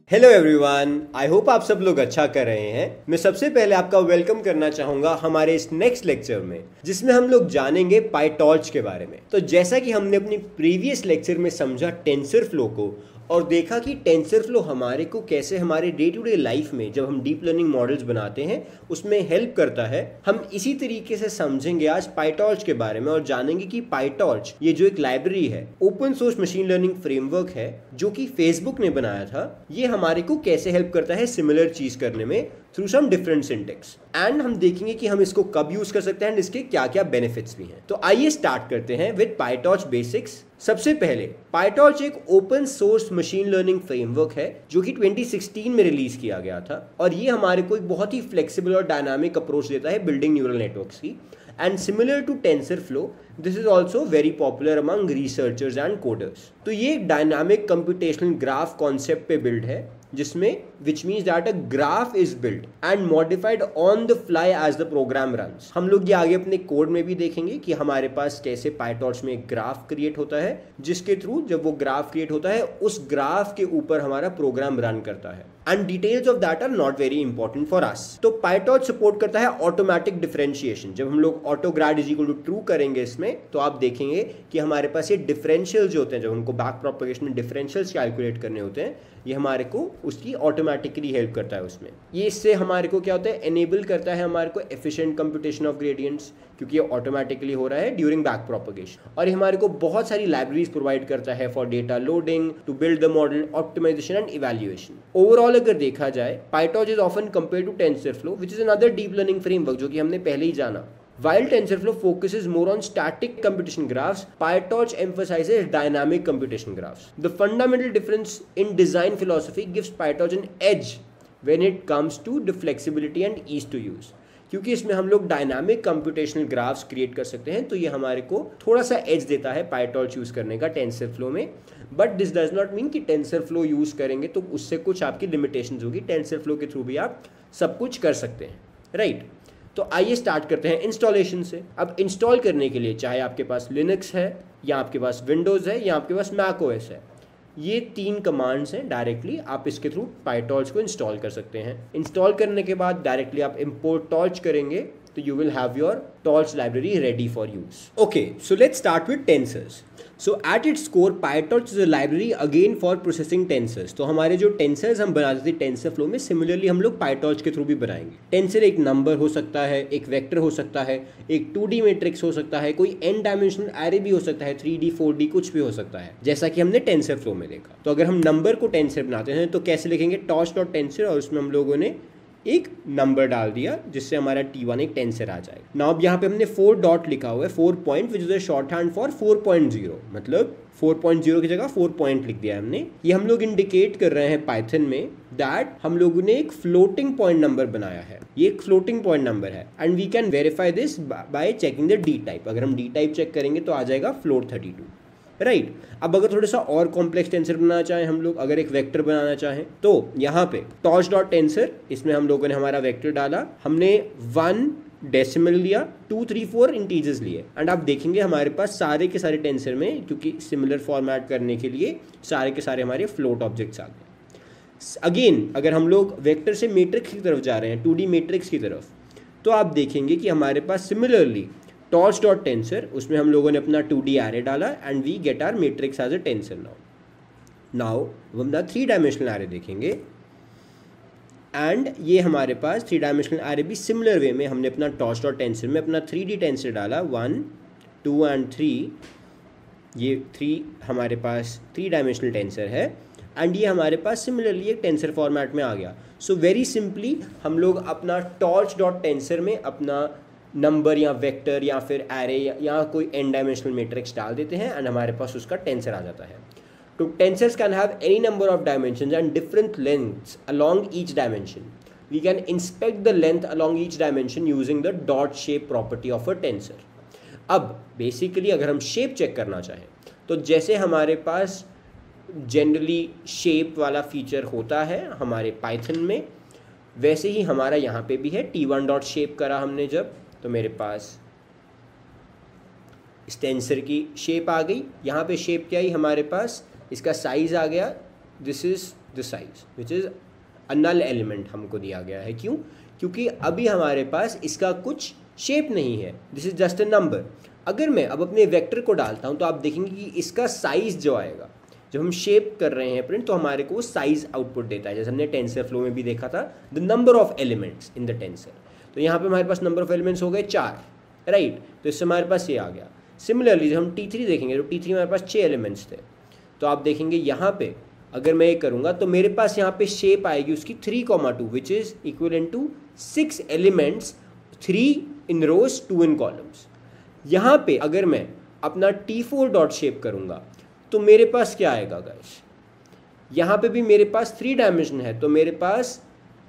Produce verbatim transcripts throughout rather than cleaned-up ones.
Hello everyone, I hope आप सब लोग अच्छा कर रहे हैं। मैं सबसे पहले आपका वेलकम करना चाहूंगा हमारे इस नेक्स्ट लेक्चर में, जिसमें हम लोग जानेंगे पाइटॉर्च के बारे में। तो जैसा कि हमने अपनी प्रीवियस लेक्चर में समझा टेंसर फ्लो को और देखा कि टेंसर फ्लो हमारे को कैसे हमारे डे टू डे लाइफ में जब हम डीप लर्निंग मॉडल्स बनाते हैं उसमें हेल्प करता है, हम इसी तरीके से समझेंगे आज पाइटॉर्च के बारे में और जानेंगे कि पाइटॉर्च ये जो एक लाइब्रेरी है, open source machine learning framework है जो कि फेसबुक ने बनाया था, ये हमारे को कैसे हेल्प करता है सिमिलर चीज करने में through some different syntax. And हम देखेंगे कि हम इसको कब यूज कर सकते हैं एंड इसके क्या क्या बेनिफिट्स भी हैं। तो आइए स्टार्ट करते हैं विद पाइटॉर्च बेसिक्स। सबसे पहले पाइटॉर्च एक open source machine learning framework है जो कि ट्वेंटी सिक्सटीन में रिलीज किया गया था और ये हमारे को एक बहुत ही फ्लेक्सिबल और डायनामिक अप्रोच देता है बिल्डिंग न्यूरल नेटवर्क्स की। And similar to TensorFlow, this is also very popular among researchers and coders. तो ये एक डायनामिक कंप्यूटेशनल ग्राफ कॉन्सेप्ट पे बिल्ड है, जिसमें which means that a graph is build and modified on the fly as the program runs. हम लोग ये आगे अपने कोड में भी देखेंगे कि हमारे पास कैसे पाइटॉर्च में एक ग्राफ क्रिएट होता है, जिसके थ्रू जब वो ग्राफ क्रिएट होता है उस ग्राफ के ऊपर हमारा प्रोग्राम रन करता है। And details of that are not very important for us. तो पाइटॉर्च सपोर्ट करता है ऑटोमेटिक डिफरेंशिएशन। जब हम लोग autograd is equal to true करेंगे इसमें, तो आप देखेंगे कि हमारे पास ये डिफरेंशियल जो होते हैं, जब हमको बैक प्रोपगेशन में डिफरेंशियल्स कैलकुलेट करने होते हैं, ये हमारे को उसकी ऑटोमेटिकली हेल्प करता है उसमें। ये इससे हमारे को क्या होता है, एनेबल करता है हमारे को एफिशिएंट कंप्यूटेशन ऑफ ग्रेडियंट्स, क्योंकि ये ऑटोमेटिकली हो रहा है ड्यूरिंग बैक प्रोपगेशन। और ये हमारे को बहुत सारी लाइब्रेरीज प्रोवाइड करता है for data loading, to build the model, optimisation and evaluation. Overall अगर देखा जाए, PyTorch is often compare to TensorFlow which is another deep learning framework जो कि हमने पहले ही जाना। While TensorFlow focuses more on static computation graphs, PyTorch emphasizes dynamic computation graphs. The fundamental difference in design philosophy gives PyTorch an edge when it comes to the flexibility and ease to use. क्योंकि इसमें हम लोग dynamic computational graphs create कर सकते हैं, तो ये हमारे को थोड़ा सा एज देता है पाइटॉर्च यूज करने का टेंसरफ्लो में। But this does not mean कि टेंसरफ्लो यूज करेंगे तो उससे कुछ आपकी लिमिटेशंस होगी। टेंसरफ्लो के थ्रू भी आप सब कुछ कर सकते हैं, राइट right? तो आइए स्टार्ट करते हैं इंस्टॉलेशन से। अब इंस्टॉल करने के लिए चाहे आपके पास लिनक्स है या आपके पास विंडोज़ है या आपके पास मैक ओएस है, ये तीन कमांड्स हैं, डायरेक्टली आप इसके थ्रू पाइटॉर्च को इंस्टॉल कर सकते हैं। इंस्टॉल करने के बाद डायरेक्टली आप इंपोर्ट टॉर्च करेंगे तो you will have your torch library ready for use. Okay, so let's start with tensors. So at its core PyTorch is a library again for processing tensors. तो हमारे जो tensors हम बनाते थे TensorFlow में, similarly हम लोग पाइटॉर्च के थ्रू भी बनाएंगे। टेंसर एक नंबर हो सकता है, एक वेक्टर हो सकता है, एक टू डी मैट्रिक्स हो सकता है, कोई एन डायमेंशनल एरे भी हो सकता है, थ्री डी फोर डी कुछ भी हो सकता है, जैसा कि हमने टेंसरफ्लो में देखा। तो अगर हम नंबर को टेंसर बनाते हैं तो कैसे लिखेंगे, टॉर्च डॉट टेंसर, और उसमें हम लोगों ने एक नंबर डाल दिया जिससे हमारा टी वन एक टेंसर आ जाए। नाउ अब यहाँ पे हमने फोर डॉट लिखा हुआ है, four point which is a shorthand for four point zero, मतलब फोर पॉइंट जीरो की जगह फोर पॉइंट लिख दिया हमने। ये हम लोग इंडिकेट कर रहे हैं पाइथन में दैट हम लोगों ने एक फ्लोटिंग पॉइंट नंबर बनाया है। ये एक फ्लोटिंग पॉइंट नंबर है and we can verify this by checking the dtype. अगर हम डी टाइप चेक करेंगे तो आ जाएगा float thirty two, right right. अब अगर थोड़ा सा और कॉम्प्लेक्स टेंसर बनाना चाहें हम लोग, अगर एक वेक्टर बनाना चाहें, तो यहाँ पे टॉर्च डॉट टेंसर, इसमें हम लोगों ने हमारा वेक्टर डाला, हमने वन डेसिमल लिया, टू थ्री फोर इंटीजर्स लिए, एंड आप देखेंगे हमारे पास सारे के सारे टेंसर में, क्योंकि सिमिलर फॉर्मेट करने के लिए सारे के सारे हमारे फ्लोट ऑब्जेक्ट्स आ गए। अगेन अगर हम लोग वेक्टर से मैट्रिक्स की तरफ जा रहे हैं, टू डी मैट्रिक्स की तरफ, तो आप देखेंगे कि हमारे पास सिमिलरली टॉर्च डॉट टेंसर, उसमें हम लोगों ने अपना टू डी एरे डाला and we get our matrix as a tensor. Now now हम अपना थ्री डायमेंशनल एरे देखेंगे एंड ये हमारे पास थ्री डायमेंशनल एरे भी सिमिलर वे में हमने अपना टॉर्च डॉट टेंसर में अपना थ्री डी टेंसर डाला, वन टू एंड थ्री, ये थ्री हमारे पास थ्री डायमेंशनल टेंसर है एंड ये हमारे पास सिमिलरली एक टेंसर फॉर्मेट में आ गया। सो वेरी सिंपली हम लोग अपना टॉर्च डॉट टेंसर में अपना नंबर या वेक्टर या फिर एरे या, या कोई एन डायमेंशनल मैट्रिक्स डाल देते हैं एंड हमारे पास उसका टेंसर आ जाता है। तो tensors can have any number of dimensions and different lengths along each dimension. We can inspect the length along each dimension using the dot shape property of a tensor. अब basically अगर हम shape check करना चाहें तो जैसे हमारे पास generally shape वाला फीचर होता है हमारे पाइथन में, वैसे ही हमारा यहाँ पे भी है। टी वन डॉट शेप करा हमने जब, तो मेरे पास इस टेंसर की शेप आ गई। यहाँ पे शेप क्या आई हमारे पास, इसका साइज आ गया, this is the size which is a null element हमको दिया गया है। क्यों? क्योंकि अभी हमारे पास इसका कुछ शेप नहीं है, this is just a number. अगर मैं अब अपने वेक्टर को डालता हूँ तो आप देखेंगे कि इसका साइज जो आएगा, जब हम शेप कर रहे हैं प्रिंट, तो हमारे को वो साइज आउटपुट देता है, जैसे हमने टेंसर फ्लो में भी देखा था, the number of elements in the tensor. तो यहाँ पे हमारे पास नंबर ऑफ एलिमेंट्स हो गए चार, राइट, तो इससे हमारे पास ये आ गया। सिमिलरली जब हम टी थ्री देखेंगे तो टी थ्री हमारे पास छः एलिमेंट्स थे, तो आप देखेंगे यहाँ पे अगर मैं ये करूँगा तो मेरे पास यहाँ पे शेप आएगी उसकी three comma two which is equivalent to six elements, three in rows two in columns. यहाँ पे अगर मैं अपना टी फोर डॉट शेप करूँगा तो मेरे पास क्या आएगा गाइस, यहाँ पे भी मेरे पास थ्री डायमेंशन है, तो मेरे पास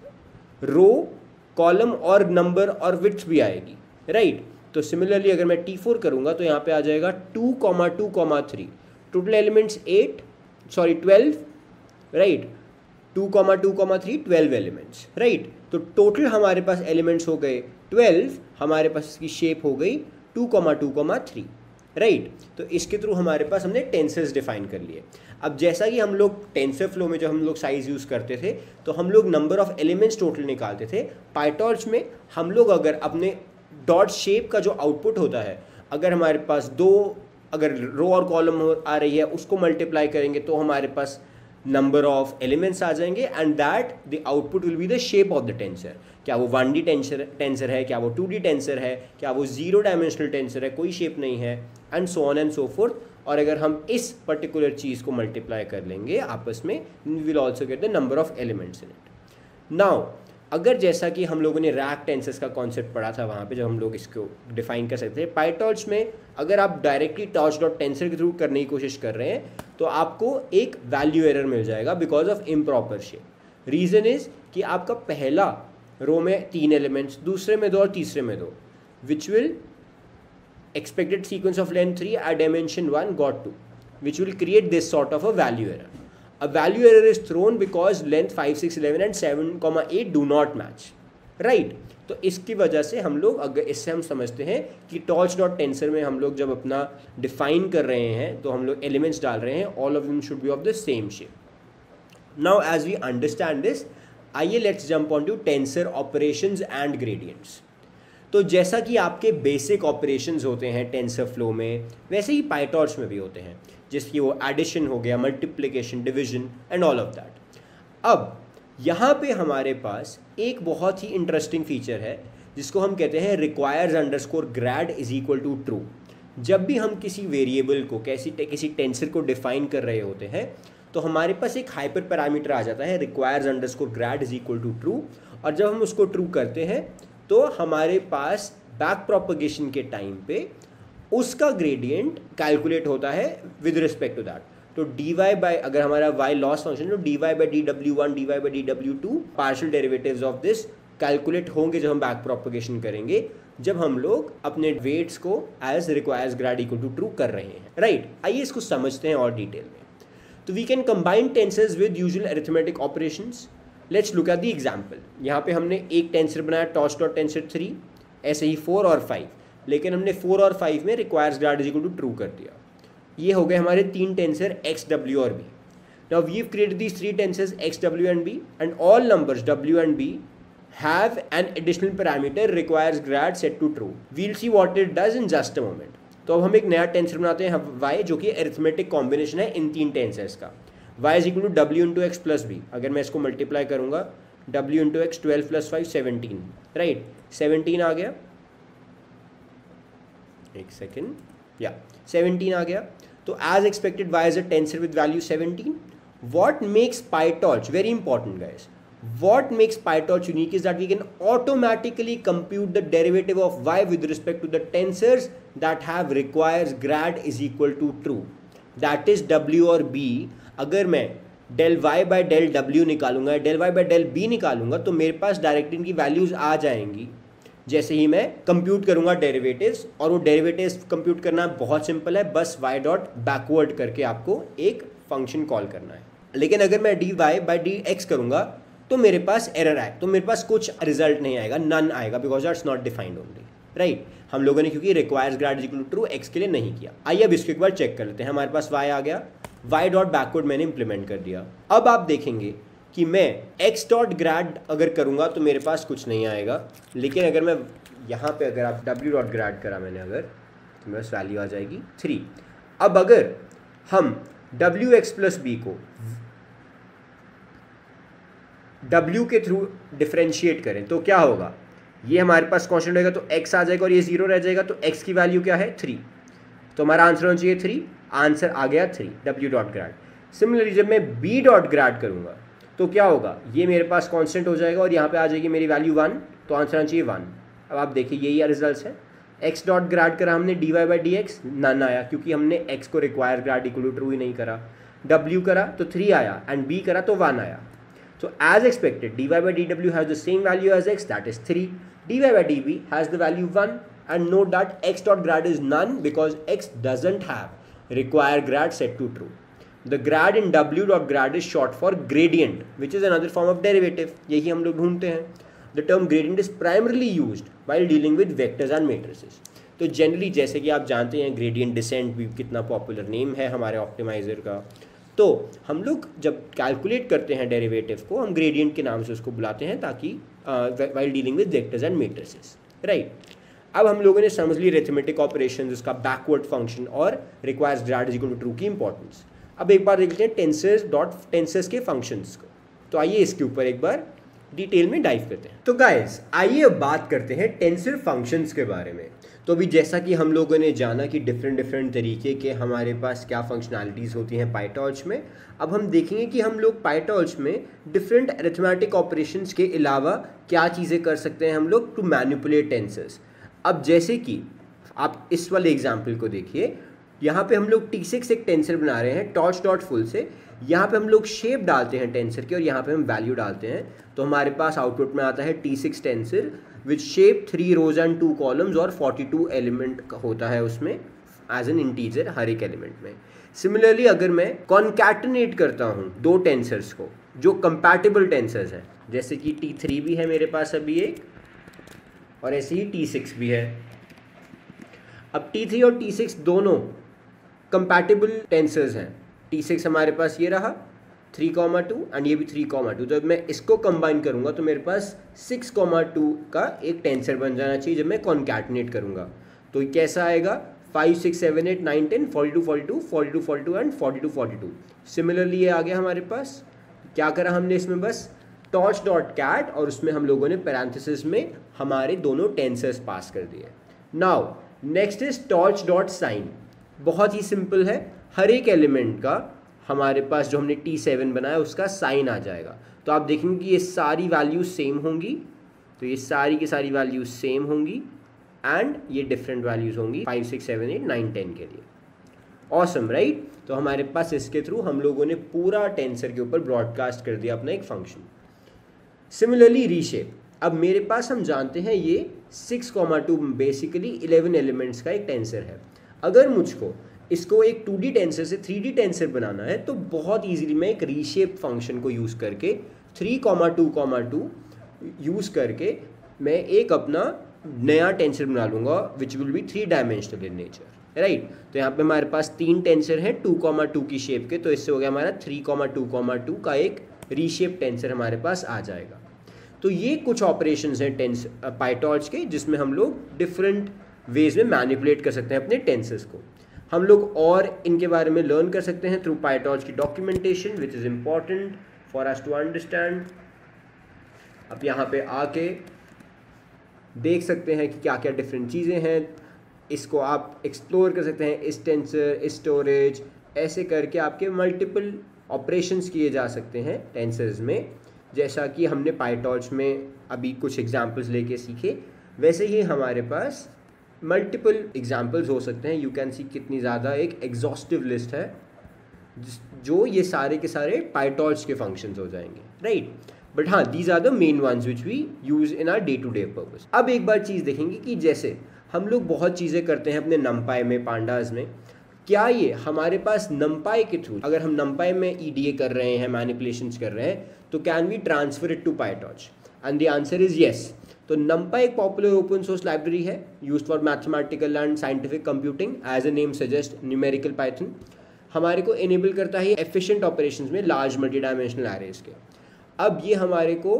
रो, कॉलम और नंबर और विड्थ भी आएगी, राइट। तो सिमिलरली अगर मैं टी फोर करूँगा तो यहाँ पे आ जाएगा two comma two comma three, total elements eight sorry twelve, right, two comma two comma three, twelve elements, right. तो टोटल हमारे पास एलिमेंट्स हो गए ट्वेल्व, हमारे पास इसकी शेप हो गई two comma two comma three, right. तो इसके थ्रू हमारे पास हमने टेंसर्स डिफाइन कर लिए। अब जैसा कि हम लोग टेंसर फ्लो में जो हम लोग साइज यूज़ करते थे तो हम लोग नंबर ऑफ एलिमेंट्स टोटल निकालते थे। पाइटॉर्च में हम लोग अगर अपने डॉट शेप का जो आउटपुट होता है, अगर हमारे पास दो अगर रो और कॉलम आ रही है उसको मल्टीप्लाई करेंगे तो हमारे पास नंबर ऑफ एलिमेंट्स आ जाएंगे and that the output will be the shape of the tensor. क्या वो वन डी टेंसर टेंसर है, क्या वो टू डी टेंसर है, क्या वो जीरो डायमेंशनल टेंसर है, कोई शेप नहीं है, and so on and so forth. और अगर हम इस पर्टिकुलर चीज़ को मल्टीप्लाई कर लेंगे आपस में, we will also get the number of elements in it. Now अगर जैसा कि हम लोगों ने रैक टेंसर्स का कॉन्सेप्ट पढ़ा था वहाँ पे जब हम लोग इसको डिफाइन कर सकते हैं, पाइटॉर्च में अगर आप डायरेक्टली टॉर्च डॉट टेंसर के थ्रू करने की कोशिश कर रहे हैं तो आपको एक वैल्यू एरर मिल जाएगा because of improper shape. Reason is कि आपका पहला रो में तीन एलिमेंट्स, दूसरे में दो और तीसरे में दो, which will expected sequence of length three at dimension one got two, which will create this sort of a value error. A value error is thrown because length five, six, eleven and seven, eight do not match, right? तो इसकी वजह से हम लोग अगर इससे हम समझते हैं कि टॉर्च डॉट टेंसर में हम लोग जब अपना डिफाइन कर रहे हैं तो हम लोग एलिमेंट्स डाल रहे हैं, all of them should be of the same shape. Now as we understand this, आइए let's jump on to tensor operations and gradients. तो जैसा कि आपके बेसिक ऑपरेशंस होते हैं टेंसर फ्लो में, वैसे ही पाइटॉर्च में भी होते हैं, जिसकी वो एडिशन हो गया, multiplication, division and all of that. अब यहाँ पे हमारे पास एक बहुत ही इंटरेस्टिंग फीचर है जिसको हम कहते हैं requires underscore grad is equal to true. जब भी हम किसी वेरिएबल को कैसी किसी टेंसर को डिफाइन कर रहे होते हैं तो हमारे पास एक हाइपर पैरामीटर आ जाता है requires underscore grad is equal to true, और जब हम उसको ट्रू करते हैं तो हमारे पास बैक प्रोपगेशन के टाइम पे उसका ग्रेडियंट कैलकुलेट होता है विद रिस्पेक्ट टू दैट। तो डी वाई बाई, अगर हमारा वाई लॉस फंक्शन तो D Y by D W one D Y by D W two partial derivatives of this calculate होंगे जब हम बैक प्रोपगेशन करेंगे, जब हम लोग अपने वेट्स को as requires grad equal to true कर रहे हैं, राइट right? आइए इसको समझते हैं और डिटेल में। तो we can combine tensors with usual arithmetic operations. Let's look at the example. यहाँ पे हमने एक टेंसर बनाया टॉर्च डॉट टेंसर थ्री, ऐसे ही फोर और फाइव, लेकिन हमने फोर और फाइव में requires grad is equal to true कर दिया। ये हो गए हमारे तीन टेंसर एक्स, डब्ल्यू और B. Now we have created these three tensors X, W and B, and all numbers W and B have an additional parameter requires grad set to true. We'll see what it does in just a moment. तो अब हम एक नया tensor बनाते हैं y, जो कि arithmetic combination है इन तीन टेंसर्स का। y is equal to W into X plus B. अगर मैं इसको मल्टीप्लाई करूंगा, w into X twelve plus five seventeen, right, seventeen आ गया, एक सेकेंड, या सेवनटीन आ गया। तो as expected y is a tensor with value seventeen. What makes PyTorch very important, guys? What makes PyTorch unique is that we can automatically compute the derivative of y with respect to the tensors that have requires grad is equal to true. That is w और b. अगर मैं del y by del w निकालूंगा, del y by del b निकालूंगा, तो मेरे पास direct इनकी values आ जाएंगी जैसे ही मैं कंप्यूट करूंगा डेरिवेटिव्स। और वो डेरिवेटिव्स कंप्यूट करना बहुत सिंपल है, बस y डॉट बैकवर्ड करके आपको एक फंक्शन कॉल करना है। लेकिन अगर मैं dy by dx करूंगा तो मेरे पास एरर आए, तो मेरे पास कुछ रिजल्ट नहीं आएगा, नन आएगा, because that's not defined only, right. हम लोगों ने क्योंकि requires grad equal to true X के लिए नहीं किया। आइए अब इसको एक बार चेक कर लेते हैं। हमारे पास y आ गया, वाई डॉट बैकवर्ड मैंने इंप्लीमेंट कर दिया। अब आप देखेंगे कि मैं एक्स डॉट ग्रैड अगर करूँगा तो मेरे पास कुछ नहीं आएगा, लेकिन अगर मैं यहाँ पे अगर आप डब्ल्यू डॉट ग्रैड करा मैंने अगर, तो मेरे पास वैल्यू आ जाएगी थ्री। अब अगर हम डब्ल्यू एक्स प्लस बी को W के थ्रू डिफरेंशिएट करें तो क्या होगा, ये हमारे पास कांस्टेंट रहेगा तो x आ जाएगा और ये जीरो रह जाएगा, तो x की वैल्यू क्या है थ्री, तो हमारा आंसर होना चाहिए थ्री, आंसर आ गया three W dot grad. Similarly जब मैं B डॉट ग्रैड करूँगा तो क्या होगा, ये मेरे पास कांस्टेंट हो जाएगा और यहाँ पे आ जाएगी मेरी वैल्यू वन, तो आंसर आना चाहिए वन। अब आप देखिए यही रिजल्ट है। x डॉट ग्रैड करा हमने D Y by D X, none आया क्योंकि हमने x को require grad equal to true ही नहीं करा। W करा तो थ्री आया एंड B करा तो वन आया। So as expected, dy by dw has the same value as x, that is three. Dy by dv has the value one, and note that x dot grad is none because x doesn't have require grad set to true. The grad in w dot grad is short for gradient, which is another form of derivative. यही हम लोग ढूंढते हैं। The term gradient is primarily used while dealing with vectors and matrices. तो generally जैसे कि आप जानते हैं gradient descent भी कितना पॉपुलर नेम है हमारे ऑप्टिमाइज़र का, तो हम लोग जब कैलकुलेट करते हैं डेरिवेटिव को हम ग्रेडियंट के नाम से उसको बुलाते हैं ताकि while dealing with vectors and matrices, right. अब हम लोगों ने समझ ली अरिथमेटिक ऑपरेशंस, उसका बैकवर्ड फंक्शन और requires grad is equal to true की इंपॉर्टेंस। अब एक बार देख लेते हैं टेंसर्स डॉट टेंसर्स के फंक्शंस को, तो आइए इसके ऊपर एक बार डिटेल में डाइव करते हैं। तो गाइस आइए अब बात करते हैं टेंसर फंक्शंस के बारे में। तो अभी जैसा कि हम लोगों ने जाना कि डिफरेंट डिफरेंट तरीके के हमारे पास क्या फंक्शनैलिटीज़ होती हैं पाइटॉर्च में, अब हम देखेंगे कि हम लोग पाइटॉर्च में डिफरेंट अरिथमेटिक ऑपरेशंस के अलावा क्या चीज़ें कर सकते हैं हम लोग टू मैनिपुलेट टेंसर्स। अब जैसे कि आप इस वाले एग्जाम्पल को देखिए, यहाँ पे हम लोग टी सिक्स एक टेंसर बना रहे हैं टॉर्च डॉट फुल से। यहाँ पे हम लोग शेप डालते हैं टेंसर के और यहाँ पे हम वैल्यू डालते हैं, तो हमारे पास आउटपुट में आता है T six tensor which shape three rows and two columns और फोर्टी टू एलिमेंट होता है उसमें एज एन इंटीजर हर एक एलिमेंट में। सिमिलरली अगर मैं कॉन्कैटिनेट करता हूँ दो टेंसर्स को जो कंपैटिबल टेंसर्स हैं, जैसे कि टी थ्री भी है मेरे पास अभी एक और ऐसे ही टी सिक्स भी है। अब टी थ्री और टी सिक्स दोनों कंपैटिबल टेंसर्स हैं। टी सिक्स हमारे पास ये रहा थ्री कॉमा टू एंड ये भी थ्री कॉमा टू, तो जब मैं इसको कंबाइन करूंगा तो मेरे पास सिक्स कॉमा टू का एक टेंसर बन जाना चाहिए जब मैं कॉन्कैटिनेट करूंगा। तो कैसा आएगा five six seven eight nine ten forty two forty two forty two forty two and forty two forty two. Similarly ये आ गया हमारे पास। क्या करा हमने इसमें, बस टॉर्च डॉट कैट और उसमें हम लोगों ने पैरेंथेसिस में हमारे दोनों टेंसर्स पास कर दिए। Now next is torch dot sine. बहुत ही सिंपल है, हर एक एलिमेंट का हमारे पास जो हमने टी सेवन बनाया उसका साइन आ जाएगा। तो आप देखेंगे कि ये सारी वैल्यूज सेम होंगी, तो ये सारी की सारी वैल्यूज सेम होंगी एंड ये डिफरेंट वैल्यूज होंगी five six seven eight nine ten के लिए। Awesome right. तो हमारे पास इसके थ्रू हम लोगों ने पूरा टेंसर के ऊपर ब्रॉडकास्ट कर दिया अपना एक फंक्शन। सिमिलरली रीशेप, अब मेरे पास हम जानते हैं ये six comma two basically eleven elements का एक टेंसर है। अगर मुझको इसको एक टू डी टेंसर से थ्री डी टेंसर बनाना है तो बहुत इजीली मैं एक रीशेप फंक्शन को यूज़ करके three comma two comma two use करके मैं एक अपना नया टेंसर बना लूँगा which will be three dimensional in nature, right. तो यहाँ पे हमारे पास तीन टेंसर हैं टू कॉमा टू की शेप के, तो इससे हो गया हमारा three comma two comma two का एक रीशेप टेंसर हमारे पास आ जाएगा। तो ये कुछ ऑपरेशंस हैं टेंस पाइटॉर्च के जिसमें हम लोग डिफरेंट वेज में मैनिपुलेट कर सकते हैं अपने टेंसर्स को। हम लोग और इनके बारे में लर्न कर सकते हैं थ्रू पाइटॉर्च की documentation which is important for us to understand. अब यहाँ पे आके देख सकते हैं कि क्या क्या डिफरेंट चीज़ें हैं, इसको आप एक्सप्लोर कर सकते हैं। इस टेंसर, इस स्टोरेज, ऐसे करके आपके मल्टीपल ऑपरेशंस किए जा सकते हैं टेंसर्स में, जैसा कि हमने पाइटॉर्च में अभी कुछ एग्जांपल्स लेके सीखे, वैसे ही हमारे पास मल्टीपल एग्जाम्पल्स हो सकते हैं। यू कैन सी कितनी ज़्यादा एक एग्जॉस्टिव लिस्ट है जो ये सारे के सारे पाइटॉर्च के फंक्शंस हो जाएंगे, राइट। बट हाँ, these are the main ones which we use in our day to day purpose. अब एक बार चीज़ देखेंगे कि जैसे हम लोग बहुत चीज़ें करते हैं अपने नमपाई में, पांडाज में, क्या ये हमारे पास नमपाई के थ्रू अगर हम नमपाई में ई डी ए कर रहे हैं, मैनिपुलेशंस कर रहे हैं, तो can we transfer it to PyTorch? And the answer is yes. तो NumPy एक पॉपुलर ओपन सोर्स लाइब्रेरी है used for mathematical and scientific computing, as a name सजेस्ट न्यूमेरिकल पाइथन। हमारे को इनेबल करता है एफिशिएंट ऑपरेशंस में लार्ज मल्टी डायमेंशनल एरेज के। अब ये हमारे को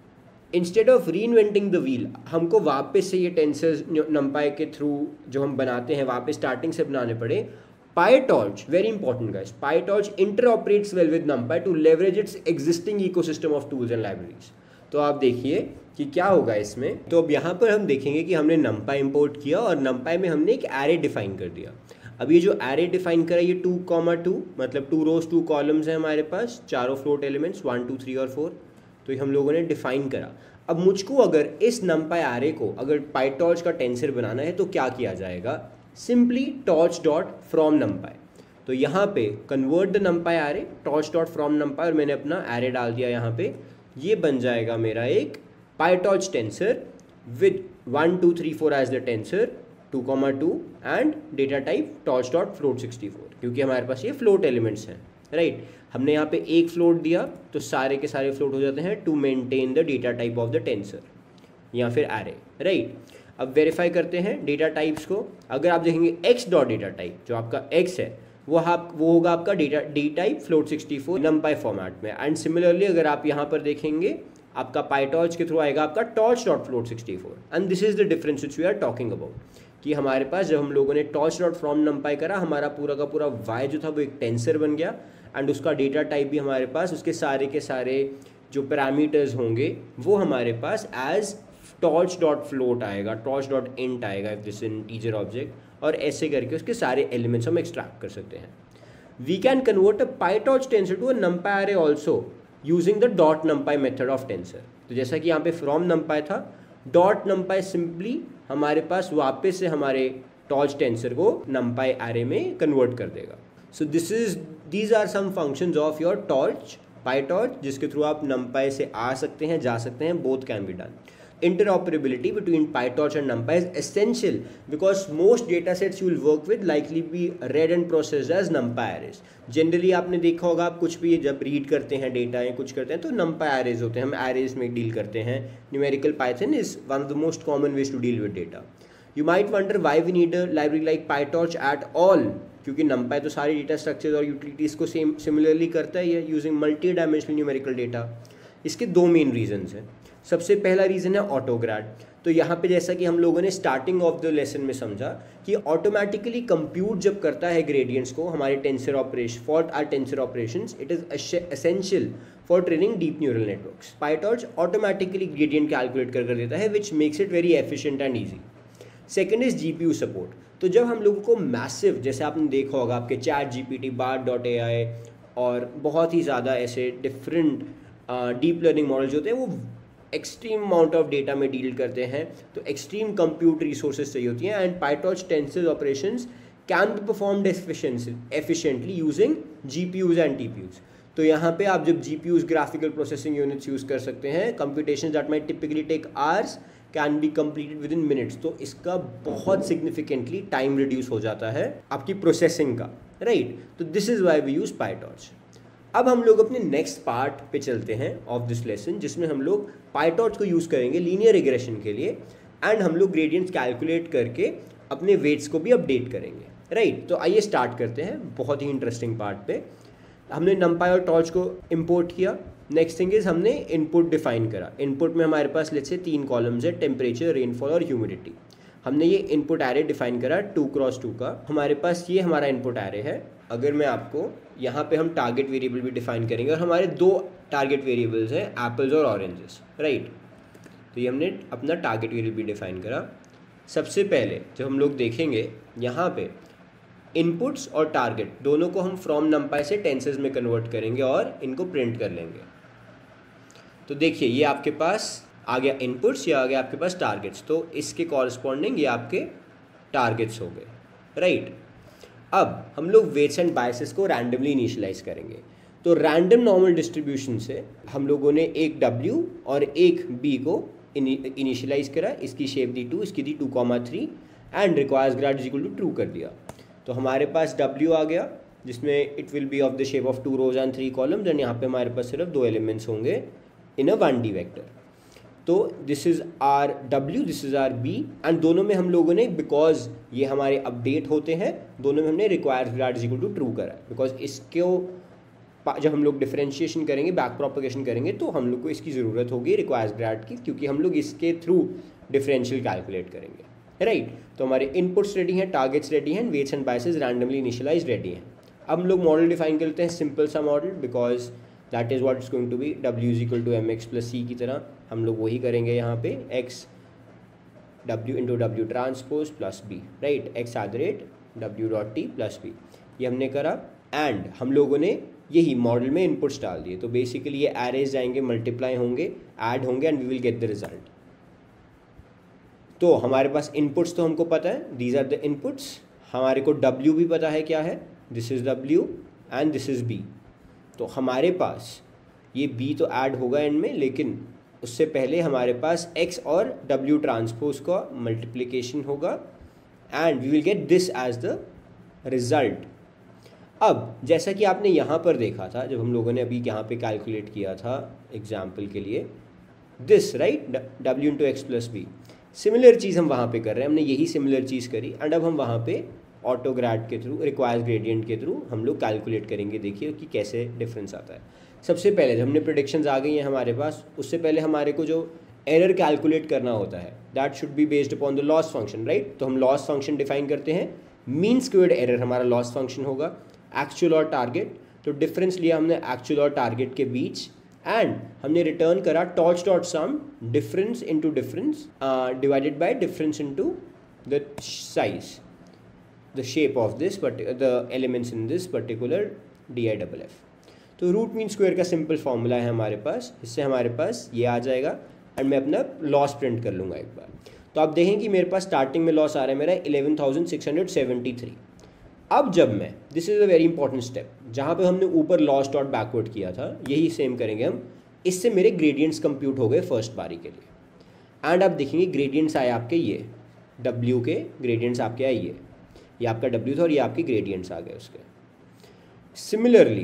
instead of reinventing the wheel, हमको वापस से ये टेंसर्स नंपाई के थ्रू जो हम बनाते हैं वापस स्टार्टिंग से बनाने पड़े। PyTorch, very important guys, PyTorch interoperates well with NumPy to leverage its existing ecosystem of tools and libraries। तो आप देखिए कि क्या होगा इसमें। तो अब यहाँ पर हम देखेंगे कि हमने NumPy इंपोर्ट किया और NumPy में हमने एक एरे डिफाइन कर दिया। अब ये जो एरे डिफाइन करा ये टू कॉमा टू मतलब टू रोज टू कॉलम्स हैं हमारे पास, चारों float elements one two three और फोर, तो ये हम लोगों ने डिफाइन करा। अब मुझको अगर इस NumPy एरे को अगर PyTorch का टेंसर बनाना है तो क्या किया जाएगा, simply torch dot from numpy। तो यहाँ पे convert the numpy array torch dot from numpy और मैंने अपना एरे डाल दिया यहाँ पे। ये बन जाएगा मेरा एक PyTorch tensor with one two three four as the tensor, two comma two and data type torch dot float sixty four, क्योंकि हमारे पास ये फ्लोट एलिमेंट्स हैं, राइट। हमने यहाँ पे एक फ्लोट दिया तो सारे के सारे फ्लोट हो जाते हैं to maintain the data type of the tensor या फिर एरे, राइट। अब वेरीफाई करते हैं डेटा टाइप्स को। अगर आप देखेंगे x डॉट डेटा टाइप जो आपका x है वो आप वो होगा आपका data dtype float sixty four NumPy format में। एंड सिमिलरली अगर आप यहाँ पर देखेंगे आपका PyTorch के थ्रू आएगा आपका torch dot float sixty four. And this is the difference which we are talking about कि हमारे पास जब हम लोगों ने torch डॉट फ्रॉम NumPy करा हमारा पूरा का पूरा y जो था वो एक टेंसर बन गया एंड उसका डेटा टाइप भी हमारे पास उसके सारे के सारे जो पैरामीटर्स होंगे वो हमारे पास एज torch डॉट फ्लोट आएगा, torch डॉट इंट आएगा इफ दिस इंटीजर ऑब्जेक्ट, और ऐसे करके उसके सारे एलिमेंट्स हम एक्सट्रैक्ट कर सकते हैं। We can convert a PyTorch tensor to a NumPy array also using the dot NumPy method of tensor. तो जैसा कि यहाँ पे फ्रॉम NumPy था, डॉट NumPy सिंपली हमारे पास वापस से हमारे torch टेंसर को NumPy array में कन्वर्ट कर देगा। So this is these are some functions of your torch PyTorch जिसके थ्रू आप NumPy से आ सकते हैं, जा सकते हैं, both can be done. Interoperability between PyTorch and NumPy is essential because most datasets you will work with likely be read and processed as NumPy arrays। Generally आपने देखा होगा आप कुछ भी जब रीड करते हैं डेटा या कुछ करते हैं तो NumPy arrays होते हैं, हम arrays में डील करते हैं। Numerical Python is one of the most common ways to deal with data। You might wonder why we need a library like PyTorch at all, क्योंकि NumPy तो सारी डेटा स्ट्रक्चर्स और यूटिलिटीज़ को same similarly करता है using multi dimensional numerical data. इसके दो main reasons हैं। सबसे पहला रीज़न है ऑटोग्राड। तो यहाँ पे जैसा कि हम लोगों ने स्टार्टिंग ऑफ द लेसन में समझा कि ऑटोमेटिकली कंप्यूट जब करता है ग्रेडियंट्स को हमारे tensor operation for our tensor operations, it is essential for training deep neural networks. PyTorch automatically gradient calculate कर कर देता है which makes it very efficient and easy. Second is G P U support. तो जब हम लोगों को massive, जैसे आपने देखा होगा आपके chat G P T, Bard dot A I और बहुत ही ज़्यादा ऐसे डिफरेंट डीप लर्निंग मॉडल्स होते हैं वो एक्सट्रीम अमाउंट ऑफ डेटा में डील करते हैं, तो एक्सट्रीम कंप्यूट रिसोर्सेज चाहिए होती हैं। And PyTorch tensor operations can be performed efficiently using GPUs and TPUs. तो यहाँ पे आप जब GPUs graphical processing units use कर सकते हैं, computation that might typically take hours can be completed within minutes. तो इसका बहुत सिग्निफिकेंटली टाइम रिड्यूस हो जाता है आपकी प्रोसेसिंग का, राइट। तो this is why we use PyTorch। अब हम लोग अपने नेक्स्ट पार्ट पे चलते हैं ऑफ दिस लेसन, जिसमें हम लोग PyTorch को यूज़ करेंगे लीनियर रिग्रेशन के लिए एंड हम लोग ग्रेडियंट्स कैलकुलेट करके अपने वेट्स को भी अपडेट करेंगे, राइट। तो आइए स्टार्ट करते हैं बहुत ही इंटरेस्टिंग पार्ट पे। हमने NumPy और Torch को इम्पोर्ट किया। नेक्स्ट थिंग इज हमने इनपुट डिफाइन करा। इनपुट में हमारे पास लेट्स से तीन कॉलम्स है, टेम्परेचर, रेनफॉल और ह्यूमिडिटी। हमने ये इनपुट एरे डिफाइन करा टू क्रॉस टू का। हमारे पास ये हमारा इनपुट एरे है। अगर मैं आपको यहाँ पे हम टारगेट वेरिएबल भी डिफाइन करेंगे और हमारे दो टारगेट वेरिएबल्स हैं, एप्पल्स और ऑरेंजेस, राइट। तो ये हमने अपना टारगेट वेरिएबल भी डिफाइन करा। सबसे पहले जब हम लोग देखेंगे यहाँ पे इनपुट्स और टारगेट दोनों को हम फ्रॉम NumPy से टेंसर्स में कन्वर्ट करेंगे और इनको प्रिंट कर लेंगे। तो देखिए ये आपके पास आ गया इनपुट्स, या आ गया आपके पास टारगेट्स। तो इसके कॉरस्पॉन्डिंग ये आपके टारगेट्स हो गए, राइट। अब हम लोग वेट्स एंड बायसेस को रैंडमली इनिशियलाइज करेंगे। तो रैंडम नॉर्मल डिस्ट्रीब्यूशन से हम लोगों ने एक W और एक B को इनिशियलाइज करा। इसकी शेप दी टू, इसकी दी two comma three and requires grad is equal to true कर दिया। तो हमारे पास W आ गया जिसमें it will be of the shape of two rows and three columns and यहाँ पे हमारे पास सिर्फ दो एलिमेंट्स होंगे in a one D vector. तो this is our W, this is our B, and दोनों में हम लोगों ने, बिकॉज ये हमारे अपडेट होते हैं, दोनों में हमने requires grad is equal to true करा है, बिकॉज इसको जब हम लोग डिफरेंशिएशन करेंगे, बैक प्रोपगेशन करेंगे, तो हम लोग को इसकी ज़रूरत होगी रिक्वायर्स ग्रेड की, क्योंकि हम लोग इसके थ्रू डिफरेंशियल कैलकुलेट करेंगे, राइट right? तो हमारे इनपुट्स रेडी हैं, टारगेट्स रेडी हैं, weights and biases randomly initialise ready हैं। अब हम लोग मॉडल डिफाइन करते हैं, सिंपल सा model, because that is what is going to be W is equal to M X plus C की तरह हम लोग वही करेंगे यहाँ पे, X W into W transpose plus B, right, X at the rate W dot T plus B, ये हमने करा। एंड हम लोगों ने यही मॉडल में इनपुट्स डाल दिए, तो बेसिकली ये एरेज जाएंगे, मल्टीप्लाई होंगे, ऐड होंगे, and we will get the result. तो हमारे पास इनपुट्स तो हमको पता है, दीज आर द इनपुट्स, हमारे को डब्ल्यू भी पता है क्या है, this is W and this is B. तो हमारे पास ये बी तो ऐड होगा एंड में, लेकिन उससे पहले हमारे पास x और w ट्रांसपोज का मल्टीप्लिकेशन होगा, and we will get this as the result. अब जैसा कि आपने यहाँ पर देखा था, जब हम लोगों ने अभी यहाँ पे कैलकुलेट किया था एग्जाम्पल के लिए, this right w into X plus B, similar चीज़ हम वहाँ पे कर रहे हैं, हमने यही सिमिलर चीज़ करी, एंड अब हम वहाँ पे ऑटोग्रेड के थ्रू, रिक्वायर्स ग्रेडियंट के थ्रू हम लोग कैलकुलेट करेंगे। देखिए कि कैसे डिफरेंस आता है। सबसे पहले जब हमने प्रेडिक्शंस आ गई हैं हमारे पास, उससे पहले हमारे को जो एरर कैलकुलेट करना होता है, that should be based upon the loss function, right. तो हम लॉस फंक्शन डिफाइन करते हैं, मीन स्क्वेयर्ड एरर हमारा लॉस फंक्शन होगा, एक्चुअल और टारगेट, तो डिफरेंस लिया हमने एक्चुअल और टारगेट के बीच, एंड हमने रिटर्न करा torch dot sum difference into difference divided by difference into the size, the shape of this but the elements in this particular D I double F. तो root mean square का simple formula है हमारे पास, इससे हमारे पास ये आ जाएगा, एंड मैं अपना लॉस प्रिंट कर लूँगा एक बार। तो आप देखें कि मेरे पास स्टार्टिंग में लॉस आ रहा है मेरा eleven thousand six hundred seventy three. अब जब मैं, this is a very important step, जहाँ पे हमने ऊपर लॉस डॉट बैकवर्ड किया था, यही सेम करेंगे हम, इससे मेरे ग्रेडियंट्स कंप्यूट हो गए फर्स्ट बारी के लिए। एंड आप देखेंगे ग्रेडियंट्स आए आपके, ये डब्ल्यू के ग्रेडियंट्स आपके आए, ये ये आपका डब्ल्यू था और ये आपके ग्रेडियंट्स आ गए उसके। सिमिलरली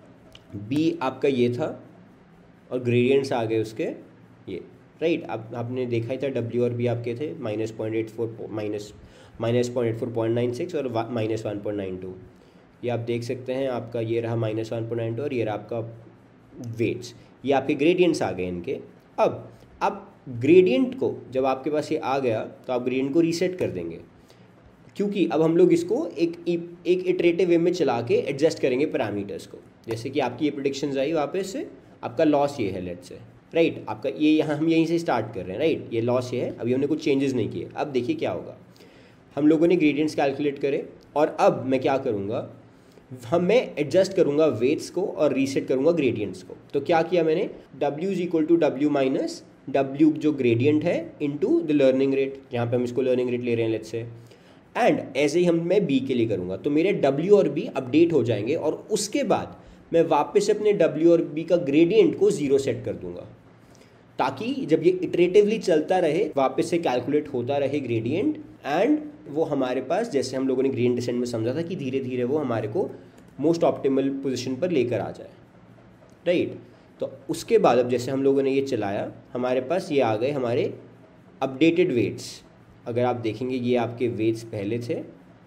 बी आपका ये था और ग्रेडियंट्स आ गए उसके ये, राइट। आप आपने देखा ही था डब्ल्यू और बी आपके थे minus point eight four minus minus point eight four point nine six और minus one point nine two, ये आप देख सकते हैं आपका ये रहा minus one point nine two और ये रहा आपका वेट्स, ये आपके ग्रेडियंट्स आ गए इनके। अब आप ग्रेडियंट को जब आपके पास ये आ गया तो आप ग्रेडियंट को रीसेट कर देंगे, क्योंकि अब हम लोग इसको एक एक इटरेटिव वे में चला के एडजस्ट करेंगे पैरामीटर्स को। जैसे कि आपकी ये प्रेडिक्शंस आई वापस से, आपका लॉस ये है लेट्स से, राइट, आपका ये यहाँ हम यहीं से स्टार्ट कर रहे हैं, राइट, ये लॉस ये है, अभी हमने कुछ चेंजेस नहीं किए। अब देखिए क्या होगा, हम लोगों ने ग्रेडियंट्स कैलकुलेट करे और अब मैं क्या करूँगा, हम मैं एडजस्ट करूँगा वेट्स को और रीसेट करूँगा ग्रेडियंट्स को। तो क्या किया मैंने, W is equal to W minus W जो ग्रेडियंट है इनटू द लर्निंग रेट, जहाँ पे हम इसको लर्निंग रेट ले रहे हैं लेट्स से, एंड ऐसे ही हम मैं बी के लिए करूँगा। तो मेरे डब्ल्यू और बी अपडेट हो जाएंगे और उसके बाद मैं वापस से अपने डब्ल्यू और बी का ग्रेडियंट को ज़ीरो सेट कर दूंगा, ताकि जब ये इटरेटिवली चलता रहे वापस से कैलकुलेट होता रहे ग्रेडियंट, एंड वो हमारे पास, जैसे हम लोगों ने ग्रेडियंट डिसेंट में समझा था कि धीरे धीरे वो हमारे को मोस्ट ऑप्टिमल पोजीशन पर लेकर आ जाए, राइट। तो उसके बाद अब जैसे हम लोगों ने ये चलाया, हमारे पास ये आ गए हमारे अपडेटेड वेट्स। अगर आप देखेंगे ये आपके वेट्स पहले थे,